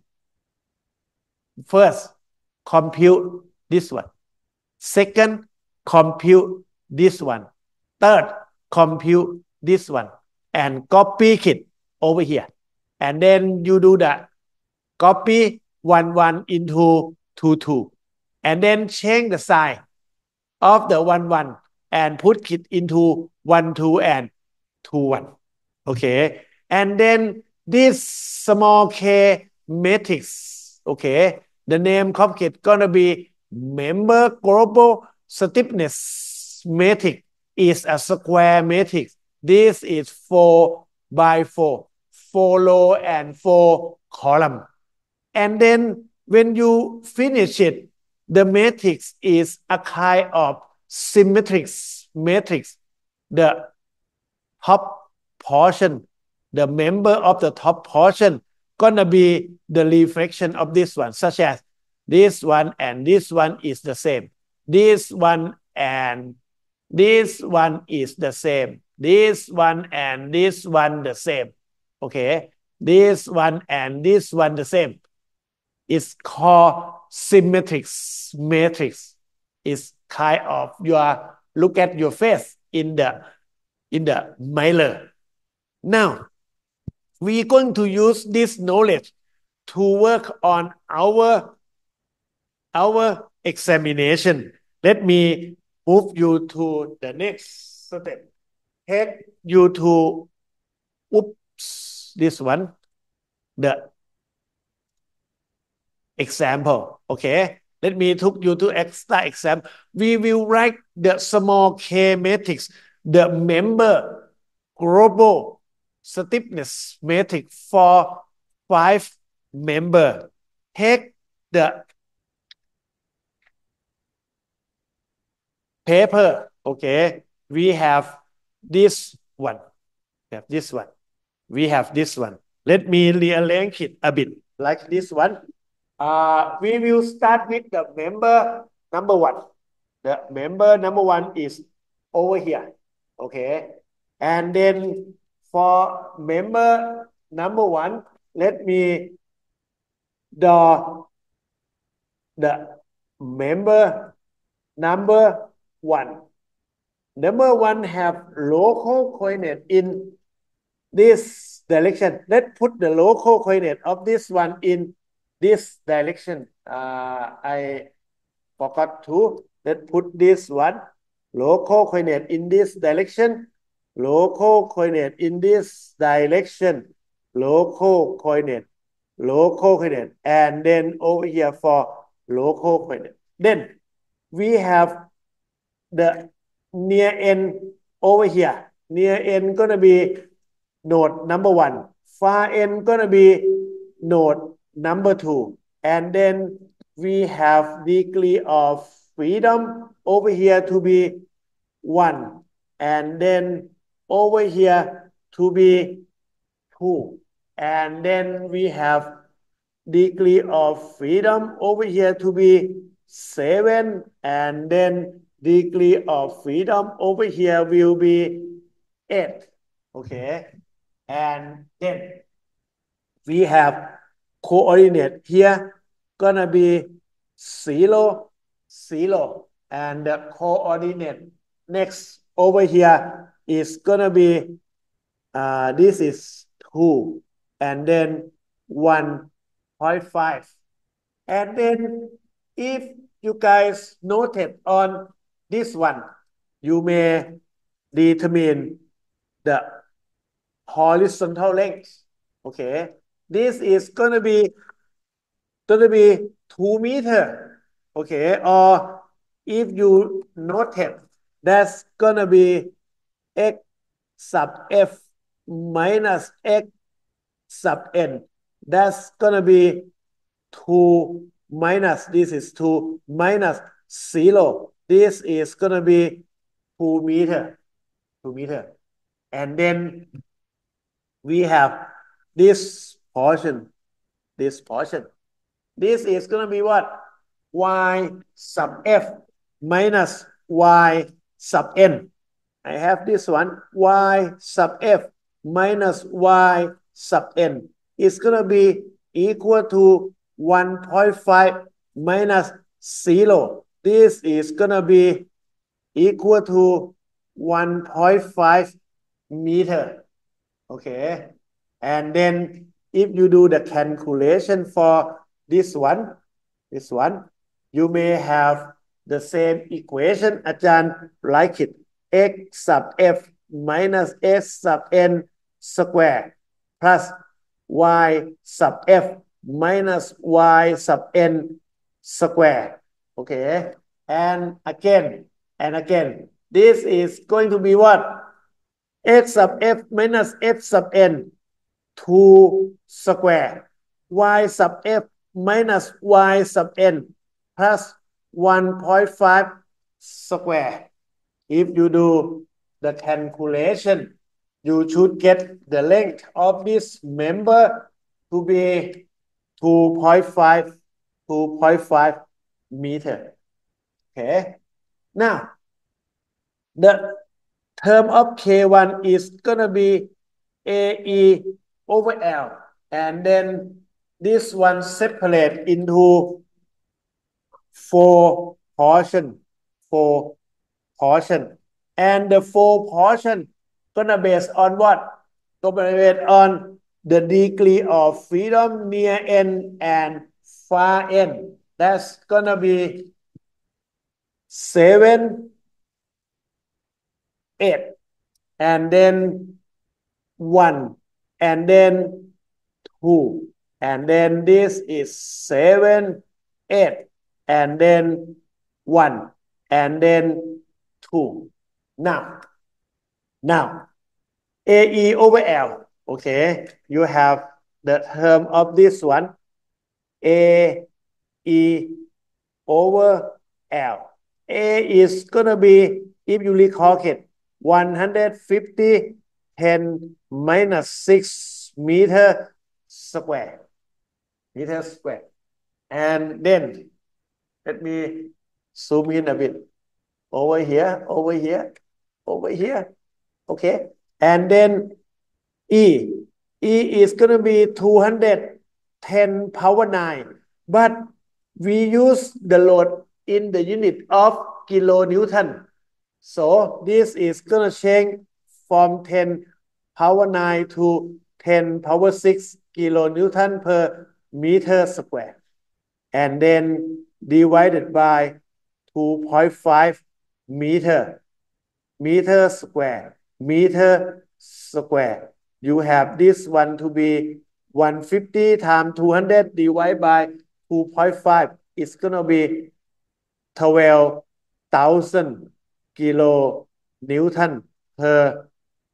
First, compute this one. Second, compute this one. Third, compute this one. And copy it over here. And then you do that. Copy one one into two two. And then change the sign of the one one and put it into one two and two one. Okay. And then this small k matrix, okay, the name of it gonna be member global stiffness matrix is a square matrix. This is four by four, four row and four column. And then when you finish it, the matrix is a kind of symmetric matrix. The top portion, the member of the top portion gonna be the reflection of this one, such as this one and this one is the same. This one and this one is the same. This one and this one the same. Okay. This one and this one the same. It's called symmetric matrix. It's kind of your look at your face in the in the mirror. Now, we're going to use this knowledge to work on our our examination. Let me move you to the next step. take you to, oops, this one, the example. Okay, let me take you to extra example. We will write the small k matrix, the member global stiffness matrix for five member. Take the paper. Okay, we have this one. We have this one. We have this one. Let me rearrange it a bit like this one. Uh, we will start with the member number one. The member number one is over here. Okay. And then for member number one, let me draw the member number one. Number one have local coordinate in this direction. Let's put the local coordinate of this one in this direction. Uh, I forgot to. Let's put this one. Local coordinate in this direction. Local coordinate in this direction. Local coordinate. Local coordinate. And then over here for local coordinate. Then we have the near end over here. Near end gonna be node number one. Far end gonna be node number two. And then we have degree of freedom over here to be one. And then over here to be two. And then we have degree of freedom over here to be seven. And then degree of freedom over here will be eight. Okay. And then we have coordinate here gonna be zero, zero. And the coordinate next over here is gonna be, uh, this is two. And then one point five. And then if you guys noted on this one, you may determine the horizontal length. Okay, this is gonna be gonna be two meter. Okay, or if you noted, that's gonna be x sub f minus x sub n. That's gonna be two minus, this is two minus zero. This is gonna be two meter, two meter. And then we have this portion, this portion. This is gonna be what? Y sub f minus y sub n. I have this one, y sub f minus y sub n. It's gonna be equal to one point five minus zero. This is gonna be equal to one point five meter. Okay. And then if you do the calculation for this one, this one, you may have the same equation. อาจารย์ like it. X sub f minus s sub n square plus y sub f minus y sub n square. Okay. And again, and again, this is going to be what? X sub f minus f sub n, two square. Y sub f minus y sub n plus one point five square. If you do the calculation, you should get the length of this member to be two point five, two point five meter. Okay. Now, the term of K one is gonna be A E over L. And then this one separate into four portion, four portion. And the four portion gonna based on what? Gonna based on the degree of freedom near end and far end. That's gonna be seven, eight. and then one, and then two, and then this is seven, eight, and then one, and then two. Now, now, A E over L. Okay, you have the term of this one, A E over L. A is gonna be, if you recall it, one hundred fifty ten minus six meter square. Meter square. And then let me zoom in a bit. Over here, over here, over here. Okay. And then E. E is going to be two hundred ten power nine. But we use the load in the unit of kilonewton. So this is going to change from ten power nine to ten power six kilonewton per meter square. And then divided by two point five meter, meter square, meter square. You have this one to be one hundred fifty times two hundred divided by two point five. It's going to be twelve thousand kilo Newton per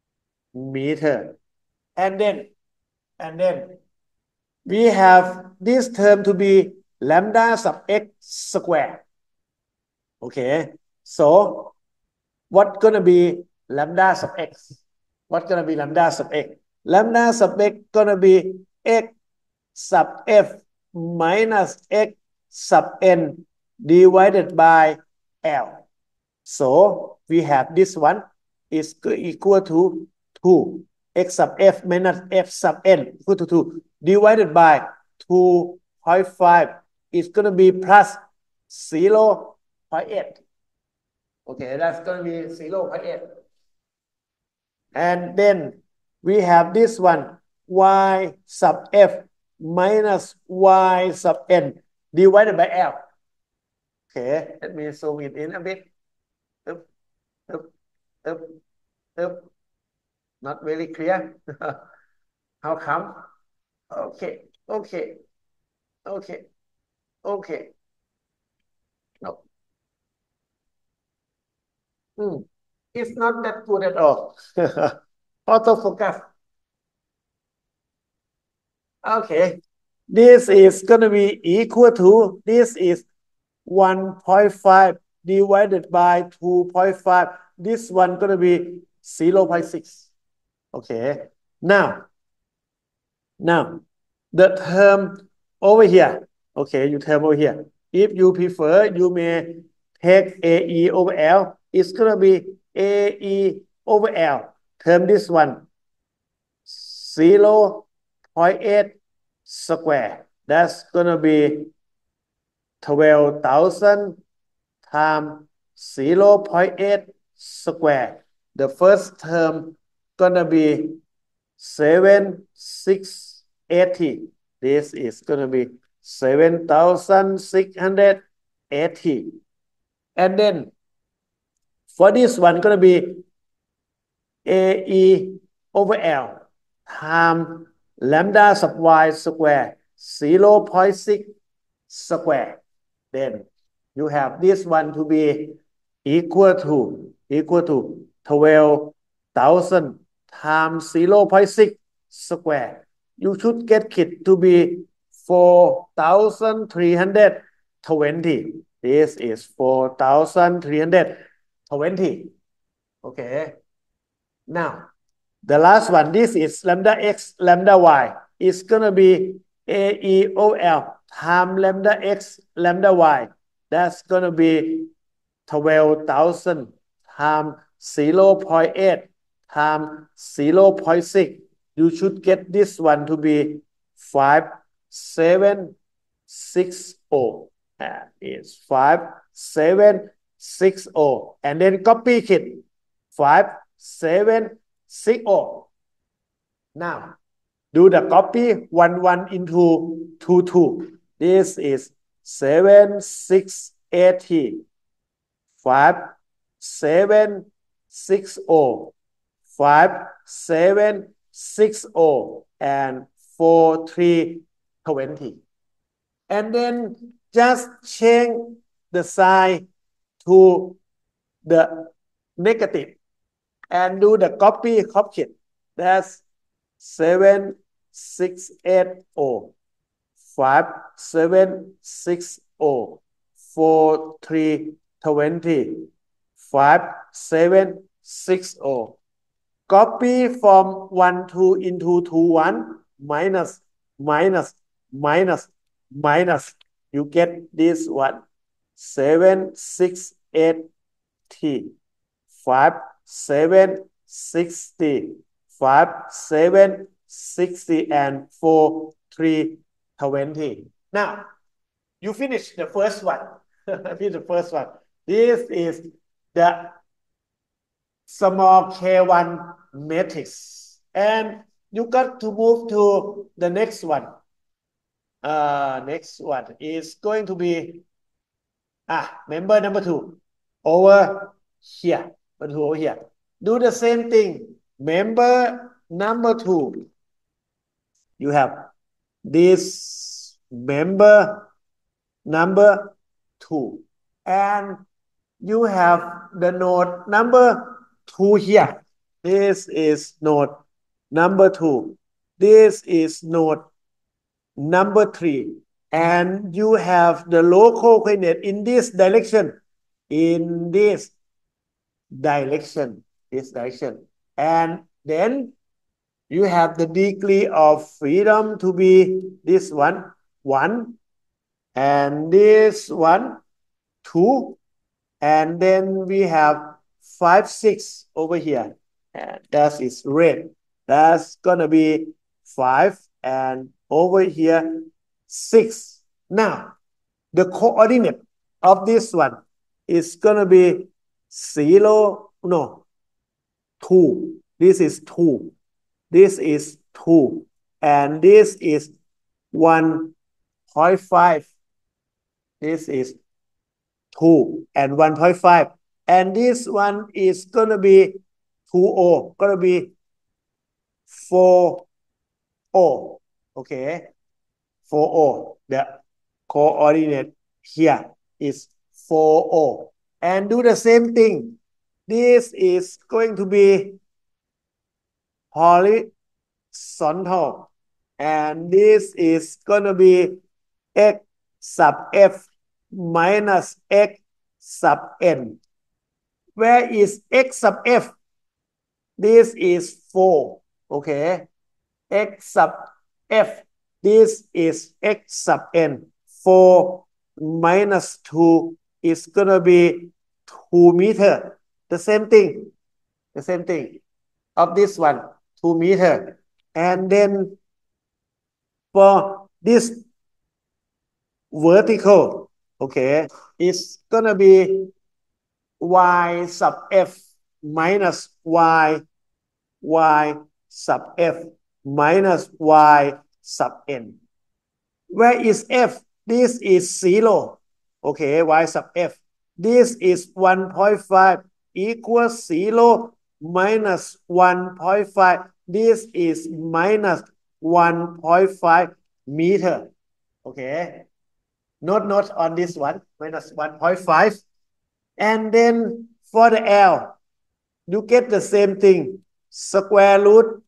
meter. And then, and then we have this term to be lambda sub x square. Okay, so what gonna be lambda sub x? What gonna be lambda sub x? Lambda sub x gonna be x sub f minus x sub n divided by L. So we have this one is equal to two. X sub f minus f sub n equal to two divided by two point five is going to be plus zero point eight. Okay, that's going to be zero point eight. And then we have this one, y sub f minus y sub n divided by L. Okay, let me zoom it in a bit. Up, up, up, up. Not very clear. How come? Okay, okay, okay, okay. No. Hmm. It's not that good at all. Autofocus. Okay. This is going to be equal to, this is one point five divided by two point five. This one going to be zero point six. Okay. Now, now, the term over here. Okay, you term over here. If you prefer, you may take A E over L. It's going to be A E over L. Term this one. zero point eight square. That's going to be twelve thousand times zero point eight square. The first term gonna be seven six eighty. This is gonna be seven thousand six hundred eighty. And then for this one gonna be A E over L times lambda sub y square zero point six square. Then you have this one to be equal to equal to twelve thousand times zero point six square. You should get it to be four thousand three hundred twenty. This is four thousand three hundred twenty. Okay. Now, the last one, this is lambda x, lambda y. It's going to be A E O L times lambda x, lambda y. That's going to be twelve thousand times zero point eight times zero point six. You should get this one to be five seven six zero. That is five seven six zero. And then copy it. five seven six zero. Now, do the copy one one into two two. This is seven six eighty. five seven six zero. five seven six zero and four three twenty. And then just change the sign to the negative and do the copy copy. That's seven six eight zero five seven six zero four three twenty five seven six zero. Copy from one two into two one minus minus minus minus. You get this one seven six eight t five seven sixty five seven sixty and four three twenty. Now you finish the first one. Finish the first one. This is the small k one matrix, and you got to move to the next one. Uh, next one is going to be ah member number two over here. Number two over here. Do the same thing. Member number two. You have this member number two, and you have the node number two here. This is node number two. This is node number three. And you have the local coordinate in this direction. In this direction. This direction. And then you have the degree of freedom to be this one, one. And this one, two. And then we have five, six over here. And that is red. That's gonna be five. And over here, six. Now, the coordinate of this one is gonna be zero, no, two. This is two. This is two. And this is one point five. This is two and one point five. And this one is gonna be two O, gonna be four O. Okay, four O. The coordinate here is four O. And do the same thing. This is going to be horizontal. And this is gonna be x sub f minus x sub n. Where is x sub f? This is four. Okay. X sub f. This is x sub n. four minus two is going to be two meter. The same thing. The same thing of this one. two meter. And then for this vertical, okay, it's going to be y sub f minus y, y sub f minus y sub n. Where is f? This is zero. Okay, y sub f. This is one point five equals zero minus one point five. This is minus one point five meter. Okay. Not, not on this one, minus one point five. And then for the L, you get the same thing. Square root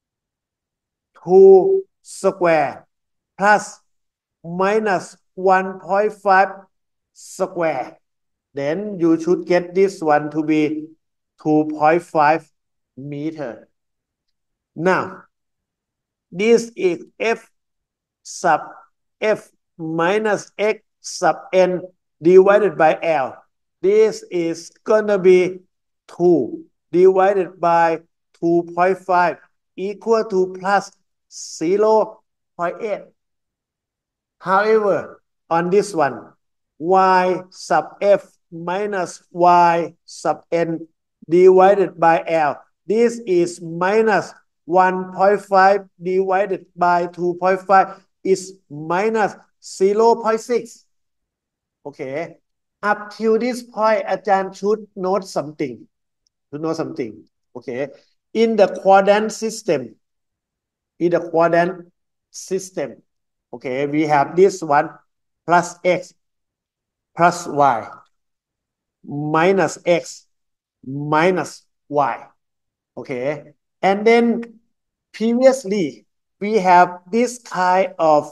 two square plus minus one point five square. Then you should get this one to be two point five meter. Now, this is f sub f minus x sub n divided by L. This is gonna be two divided by two point five equal to plus zero point eight. However, on this one, y sub f minus y sub n divided by L. This is minus one point five divided by two point five is minus zero point six. Okay. Up till this point, อาจารย์ should note something. To know something. Okay. in the quadrant system, in the quadrant system, okay, we have this one plus x plus y minus x minus y, okay, and then previously we have this kind of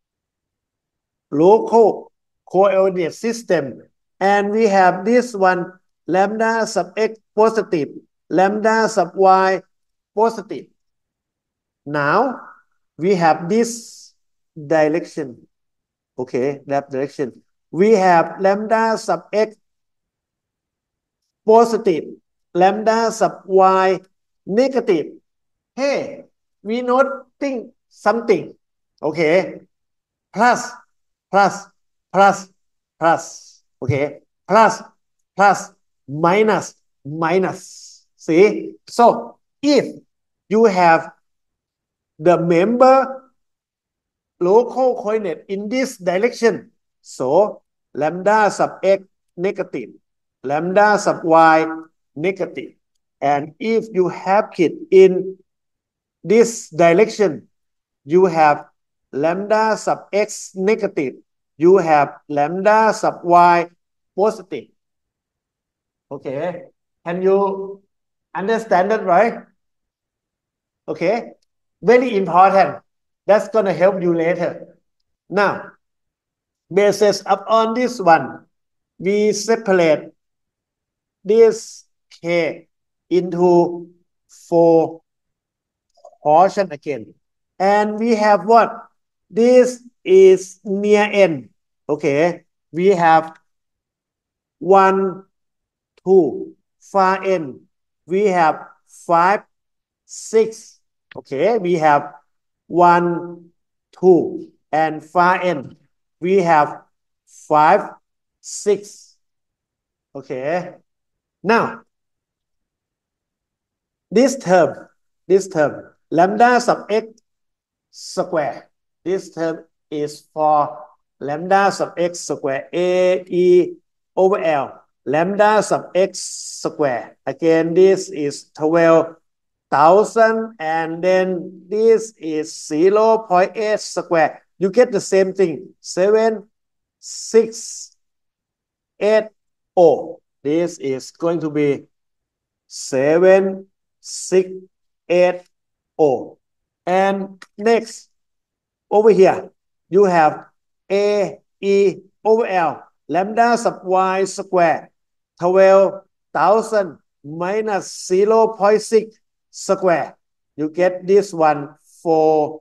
local coordinate system, and we have this one lambda sub x positive, lambda sub y positive. Now we have this direction, okay, that direction. We have lambda sub x positive, lambda sub y negative. Hey, we noting something, okay, plus, plus, plus, plus, okay, plus, plus, minus, minus. See? So if you have the member local coordinate in this direction, so lambda sub x negative, lambda sub y negative, and if you have it in this direction, you have lambda sub x negative, you have lambda sub y positive. Okay, can you understand that, right? Okay, very important. That's gonna help you later. Now, basis upon this one, we separate this k into four portion again. And we have what? This is near n. Okay, we have one, two, far n. We have five, six. Okay, we have one, two, and far n. We have five, six. Okay, now this term, this term, lambda sub x square. This term is for lambda sub x square, A E over L. Lambda sub x square. Again, this is twelve thousand, and then this is zero point eight square. You get the same thing, seven, six, eight, oh. This is going to be seven, six, eight, oh. And next, over here, you have A E over L, lambda sub y square, twelve thousand minus zero point six square. You get this one for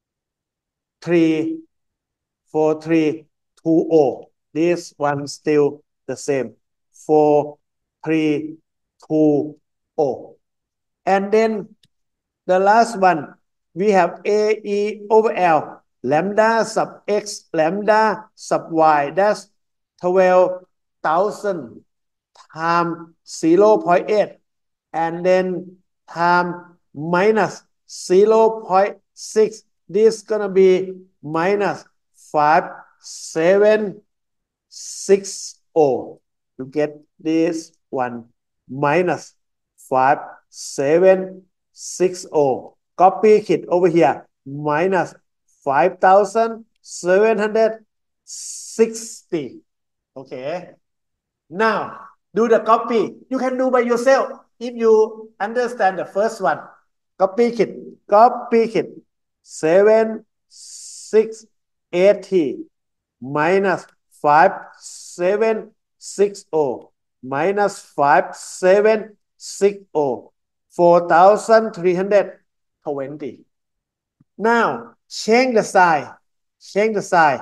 three, four, three, two, oh. This one still the same, four, three, two, oh. And then the last one, we have A E over L, lambda sub x, lambda sub y, that's twelve thousand times zero point eight, and then time minus zero point six. This is gonna be minus five, seven, six, oh. You get this one minus five, seven, six, oh. Copy it over here, minus five thousand seven hundred sixty. Okay. Now, do the copy. You can do by yourself if you understand the first one. Copy it. Copy it. seven, six, eighty minus five, seven, six, oh. Minus five, seven, six, oh. four thousand three hundred twenty. Now, change the sign. Change the sign.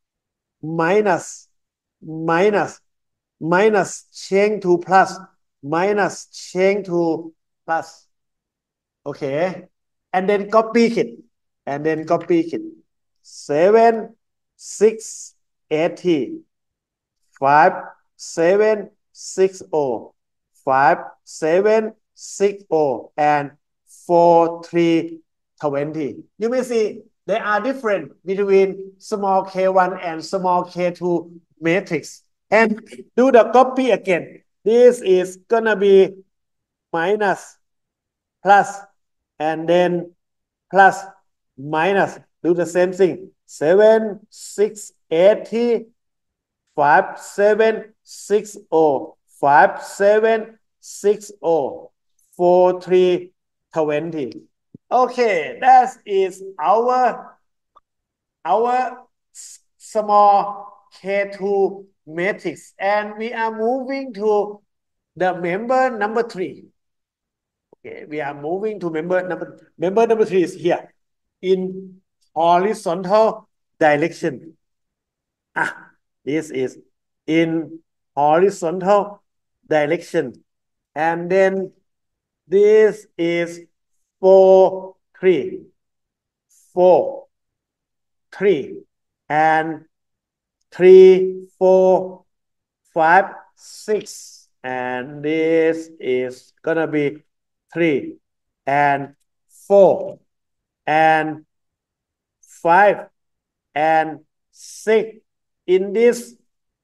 Minus, minus, minus, change to plus, minus, change to plus. Okay. And then copy it. And then copy it. seven, six, eighty. five, seven, six, oh. five, seven, six, oh. And four, three, twenty. You may see they are different between small k one and small k two matrix. And do the copy again. This is gonna be minus plus, and then plus, minus, do the same thing. seven, six, eighty, five, seven, six, oh, five, seven, six, oh, four, three, twenty. Okay, that is our, our small K two matrix, and we are moving to the member number three. Okay, we are moving to member number, member number three is here in horizontal direction. Ah, this is in horizontal direction. And then this is four, three, four, three, and three, four, five, six. And this is gonna be three and four and five and six in this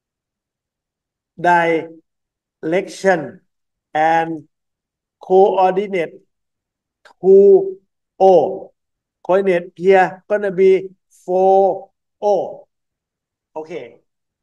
direction, and coordinate two O. Coordinate here gonna be four O. Okay.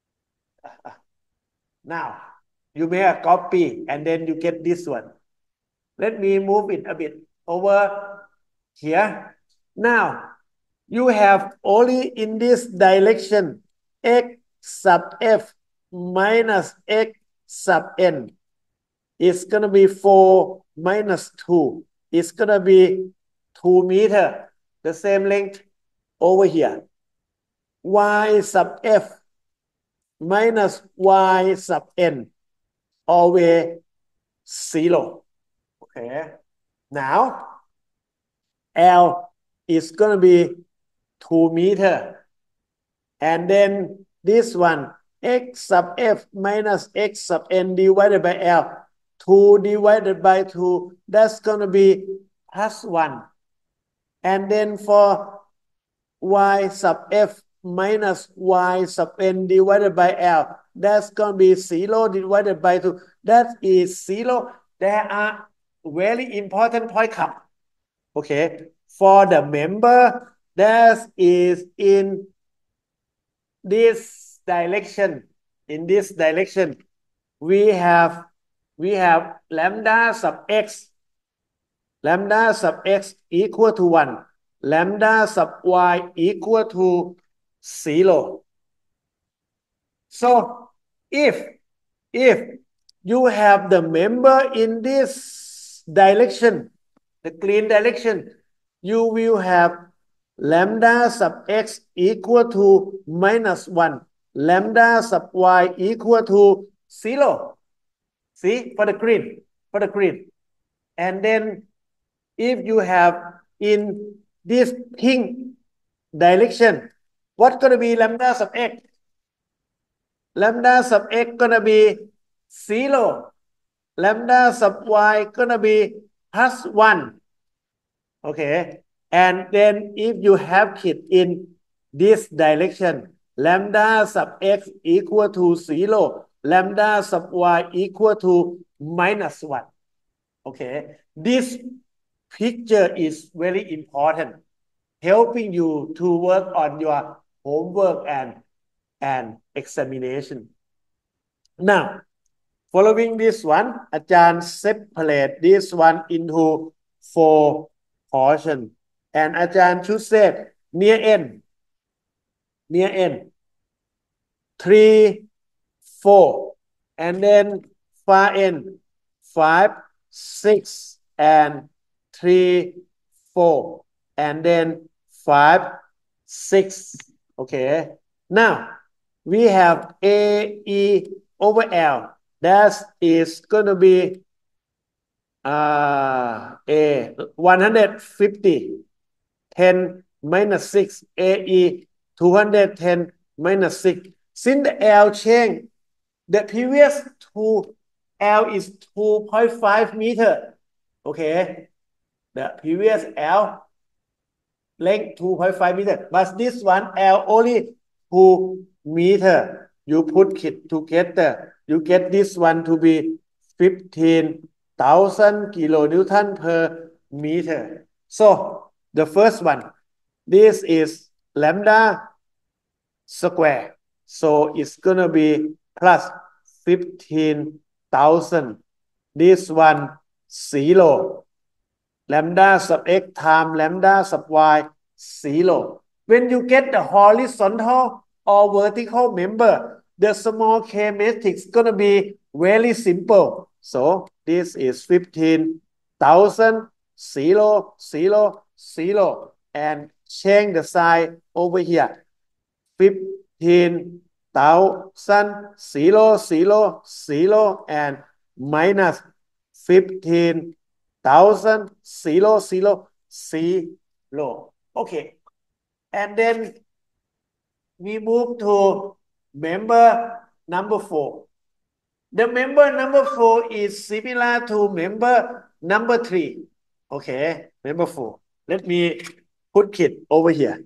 Now you make a copy and then you get this one. Let me move it a bit over here. Now you have only in this direction x sub f minus x sub n. It's going to be four minus two. It's going to be two meter, the same length over here. Y sub f minus y sub n, always zero. Okay. Now, L is going to be two meter. And then this one, x sub f minus x sub n divided by L. two divided by two, that's going to be plus one. And then for y sub f minus y sub n divided by L, that's going to be zero divided by two. That is zero. There are very important point come. Okay. For the member, that is in this direction. In this direction, we have we have lambda sub x. Lambda sub x equal to one. Lambda sub y equal to zero. So if if you have the member in this direction, the green direction, you will have lambda sub x equal to minus one. Lambda sub y equal to zero. See, for the green, for the green. And then if you have in this pink direction, what's going to be lambda sub x? Lambda sub x going to be zero. Lambda sub y going to be plus one. Okay. And then if you have it in this direction, lambda sub x equal to zero. Lambda sub y equal to minus one. Okay. This picture is very important, helping you to work on your homework and, and examination. Now, following this one, อาจารย์ separate this one into four portions. And อาจารย์ should say near end, near end, three, four, and then far end, five, six, and three, four, and then five, six. Okay. Now we have A, E over L. That is going to be uh, A one hundred fifty, ten minus six, A E two hundred ten minus six. Since the L change, the previous two L is two point five meter. Okay. The previous L length two point five meter, but this one L only two meter. You put it together, you get this one to be fifteen thousand kilonewton per meter. So the first one, this is lambda square. So it's gonna be plus fifteen thousand. This one zero. Lambda sub x times lambda sub y zero. When you get the horizontal or vertical member, the small k matrix gonna be very simple. So this is fifteen thousand, zero, zero, zero, and change the sign over here. fifteen thousand, zero, zero, zero, and minus fifteen thousand, zero, zero, zero. Okay. And then we move to member number four. The member number four is similar to member number three. Okay, member four. Let me put it over here.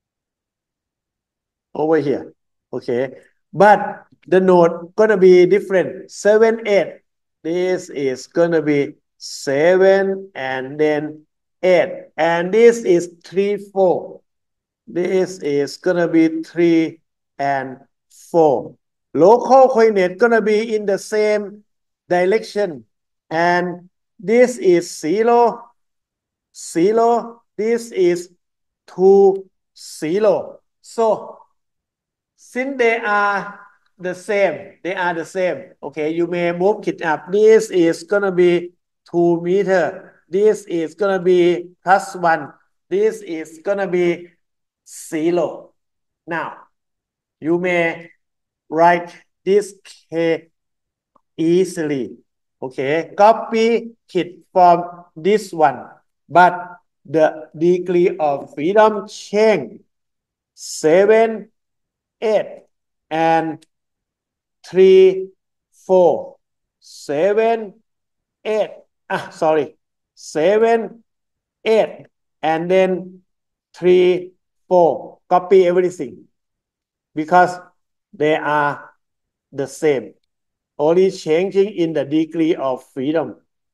Over here. Okay. But the node gonna be different. Seven, eight. This is gonna be seven and then eight. And this is three, four. This is gonna be three and four. Local coordinate gonna be in the same direction. And this is zero, zero. This is two, zero. So since they are the same, they are the same. Okay, you may move it up. This is gonna be two meter. This is gonna be plus one. This is gonna be zero. Now, you may write this K easily. Okay, copy it from this one. But the degree of freedom change seven, eight, and three, four, seven, eight. Ah, sorry, seven, eight, and then three, four. Copy everything because they are the same, only changing in the degree of freedom.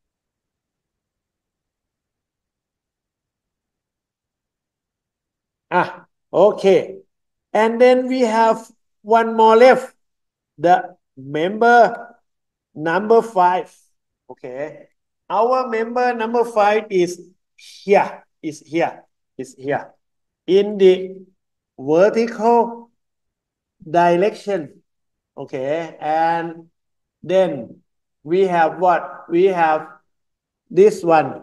Ah, okay. And then we have one more left, the member number five. Okay. Our member number five is here, is here, is here. In the vertical direction. Okay. And then we have what? We have this one.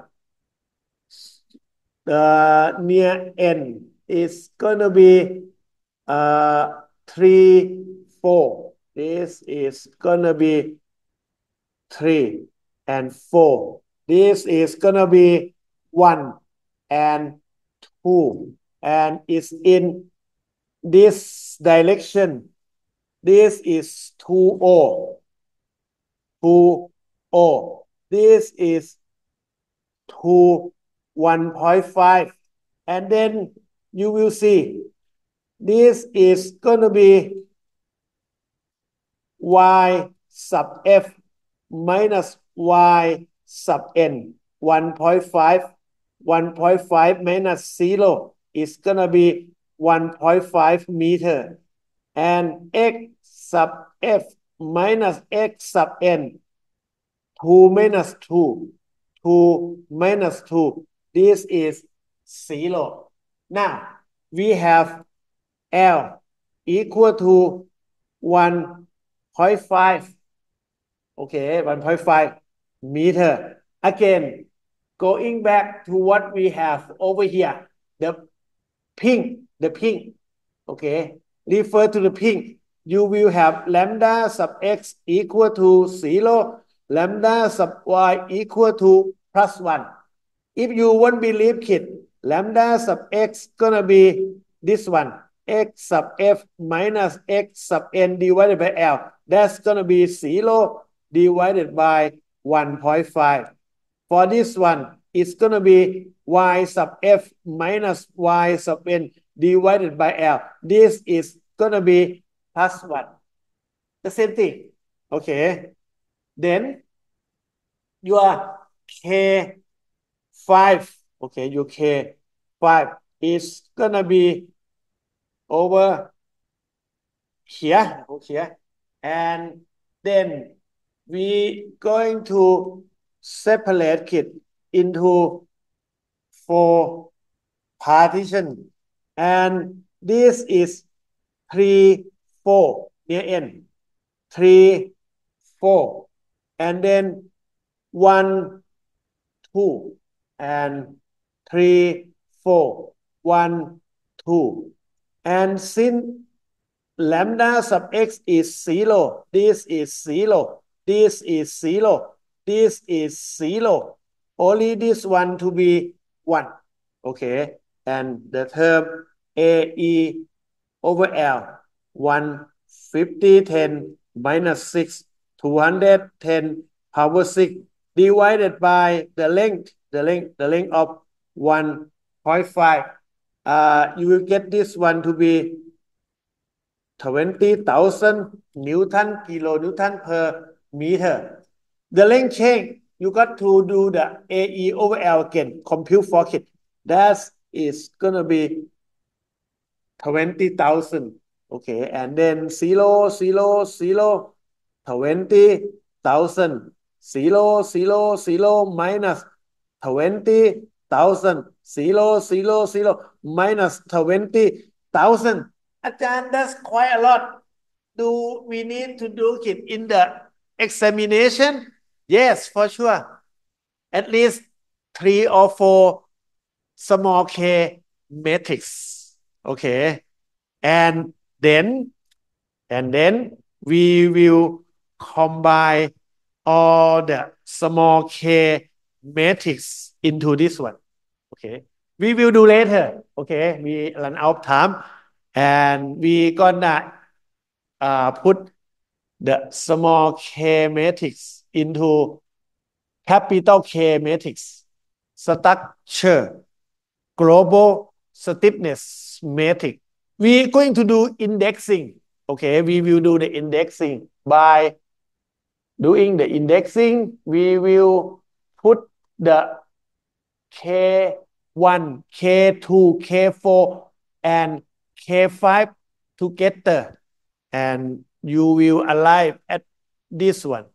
The near end is going to be uh, three, four. This is going to be three and four. This is going to be one and two. And it's in this direction. This is two O. two O. This is two, one point five. And then you will see this is going to be y sub f minus y sub n. one point five. one point five minus zero is going to be one point five meter. And x sub f minus x sub n. two minus two. two minus two. This is zero. Now, we have L equal to one point five. Okay, one point five meter. Again, going back to what we have over here, the pink, the pink. Okay, refer to the pink. You will have lambda sub x equal to zero, lambda sub y equal to plus one. If you won't believe it, lambda sub x gonna be this one, x sub f minus x sub n divided by L. That's gonna be zero divided by one point five. For this one, it's gonna be y sub f minus y sub n divided by L. This is gonna be plus one. The same thing. Okay. Then your K five, okay, U K five is gonna be over here, over here, and then we going to separate it into four partition, and this is three, four near end, three, four, and then one, two, and three, four, one, two, and since lambda sub x is zero, this is zero, this is zero, this is zero, only this one to be one, okay, and the term A E over L, one fifty, ten minus six, two hundred ten power six divided by the length, the length, the length of one point five. Uh, you will get this one to be twenty thousand Newton, kilonewton per meter. The length change, you got to do the A E over L again, compute for it. That is gonna be twenty thousand. Okay, and then zero, zero, zero, twenty thousand. Zero, zero, zero minus twenty thousand. Zero, zero, zero minus twenty thousand. Ajahn, that's quite a lot. Do we need to do it in the examination? Yes, for sure. At least three or four small k metrics. Okay. And then, and then we will combine all the small k metrics into this one. Okay. We will do later. Okay. We run out of time. And we gonna uh, put the small k matrix into capital K matrix, structure, global stiffness matrix. We are going to do indexing. Okay, we will do the indexing. By doing the indexing, we will put the K one, K two, K four, and K five together, and you will arrive at this one.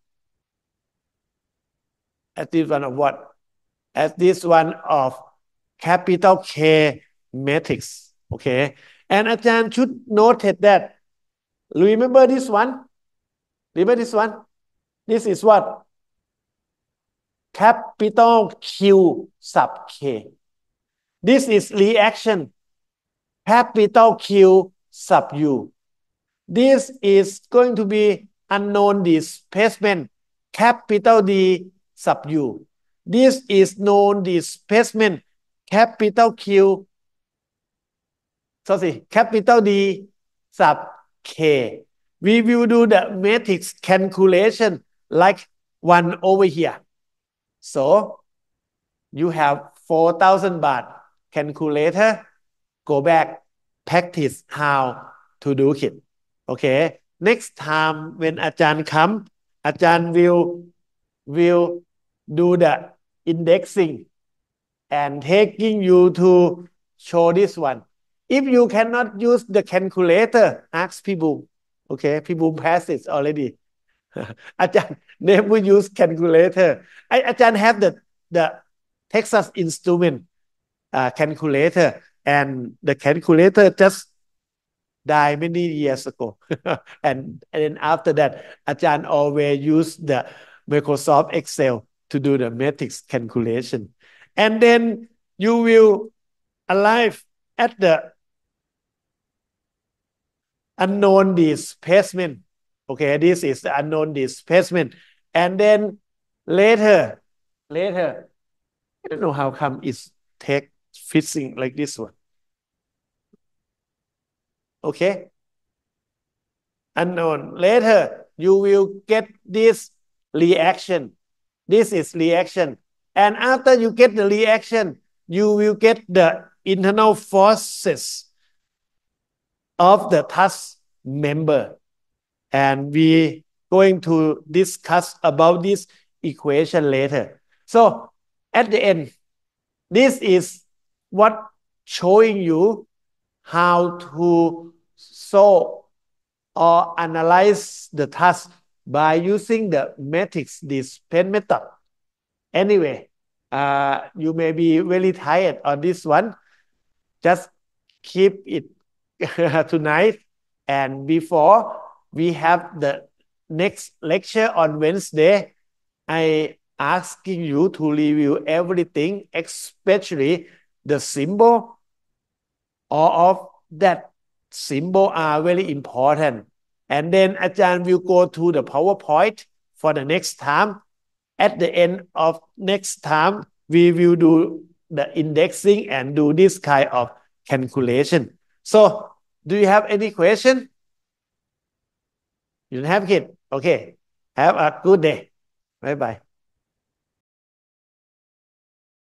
At this one of what? At this one of capital K matrix. Okay. And Ajahn should note that. Remember this one? Remember this one? This is what? Capital Q sub K. This is reaction. Capital Q sub U. This is going to be unknown displacement. Capital D sub U. This is known displacement. Capital Q. Sorry, capital D sub K. We will do the matrix calculation like one over here. So you have four thousand baht calculator. Go back, practice how to do it. Okay. Next time when Ajahn come, Ajahn will will do the indexing and taking you to show this one. If you cannot use the calculator, ask Piboom. Okay, Piboom passes already. Ajahn never use calculator. I, Ajahn have the the Texas Instrument uh, calculator, and the calculator just died many years ago. and, and then after that, Ajahn always use the Microsoft Excel to do the matrix calculation. And then you will arrive at the unknown displacement. Okay, this is the unknown displacement. And then later, later, I don't know how come it's take fixing like this one. Okay. Unknown. Later, you will get this reaction. This is reaction. And after you get the reaction, you will get the internal forces of the truss member. And we going to discuss about this equation later. So at the end, this is what showing you how to solve or analyze the task by using the matrix dispense method. Anyway, uh, you may be very tired on this one. Just keep it tonight. And before we have the next lecture on Wednesday, I asking you to review everything, especially the symbol. All of that symbol are very important. And then Ajahn will go to the PowerPoint for the next time. At the end of next time, we will do the indexing and do this kind of calculation. So, do you have any question? You don't have it? Okay. Have a good day. Bye bye.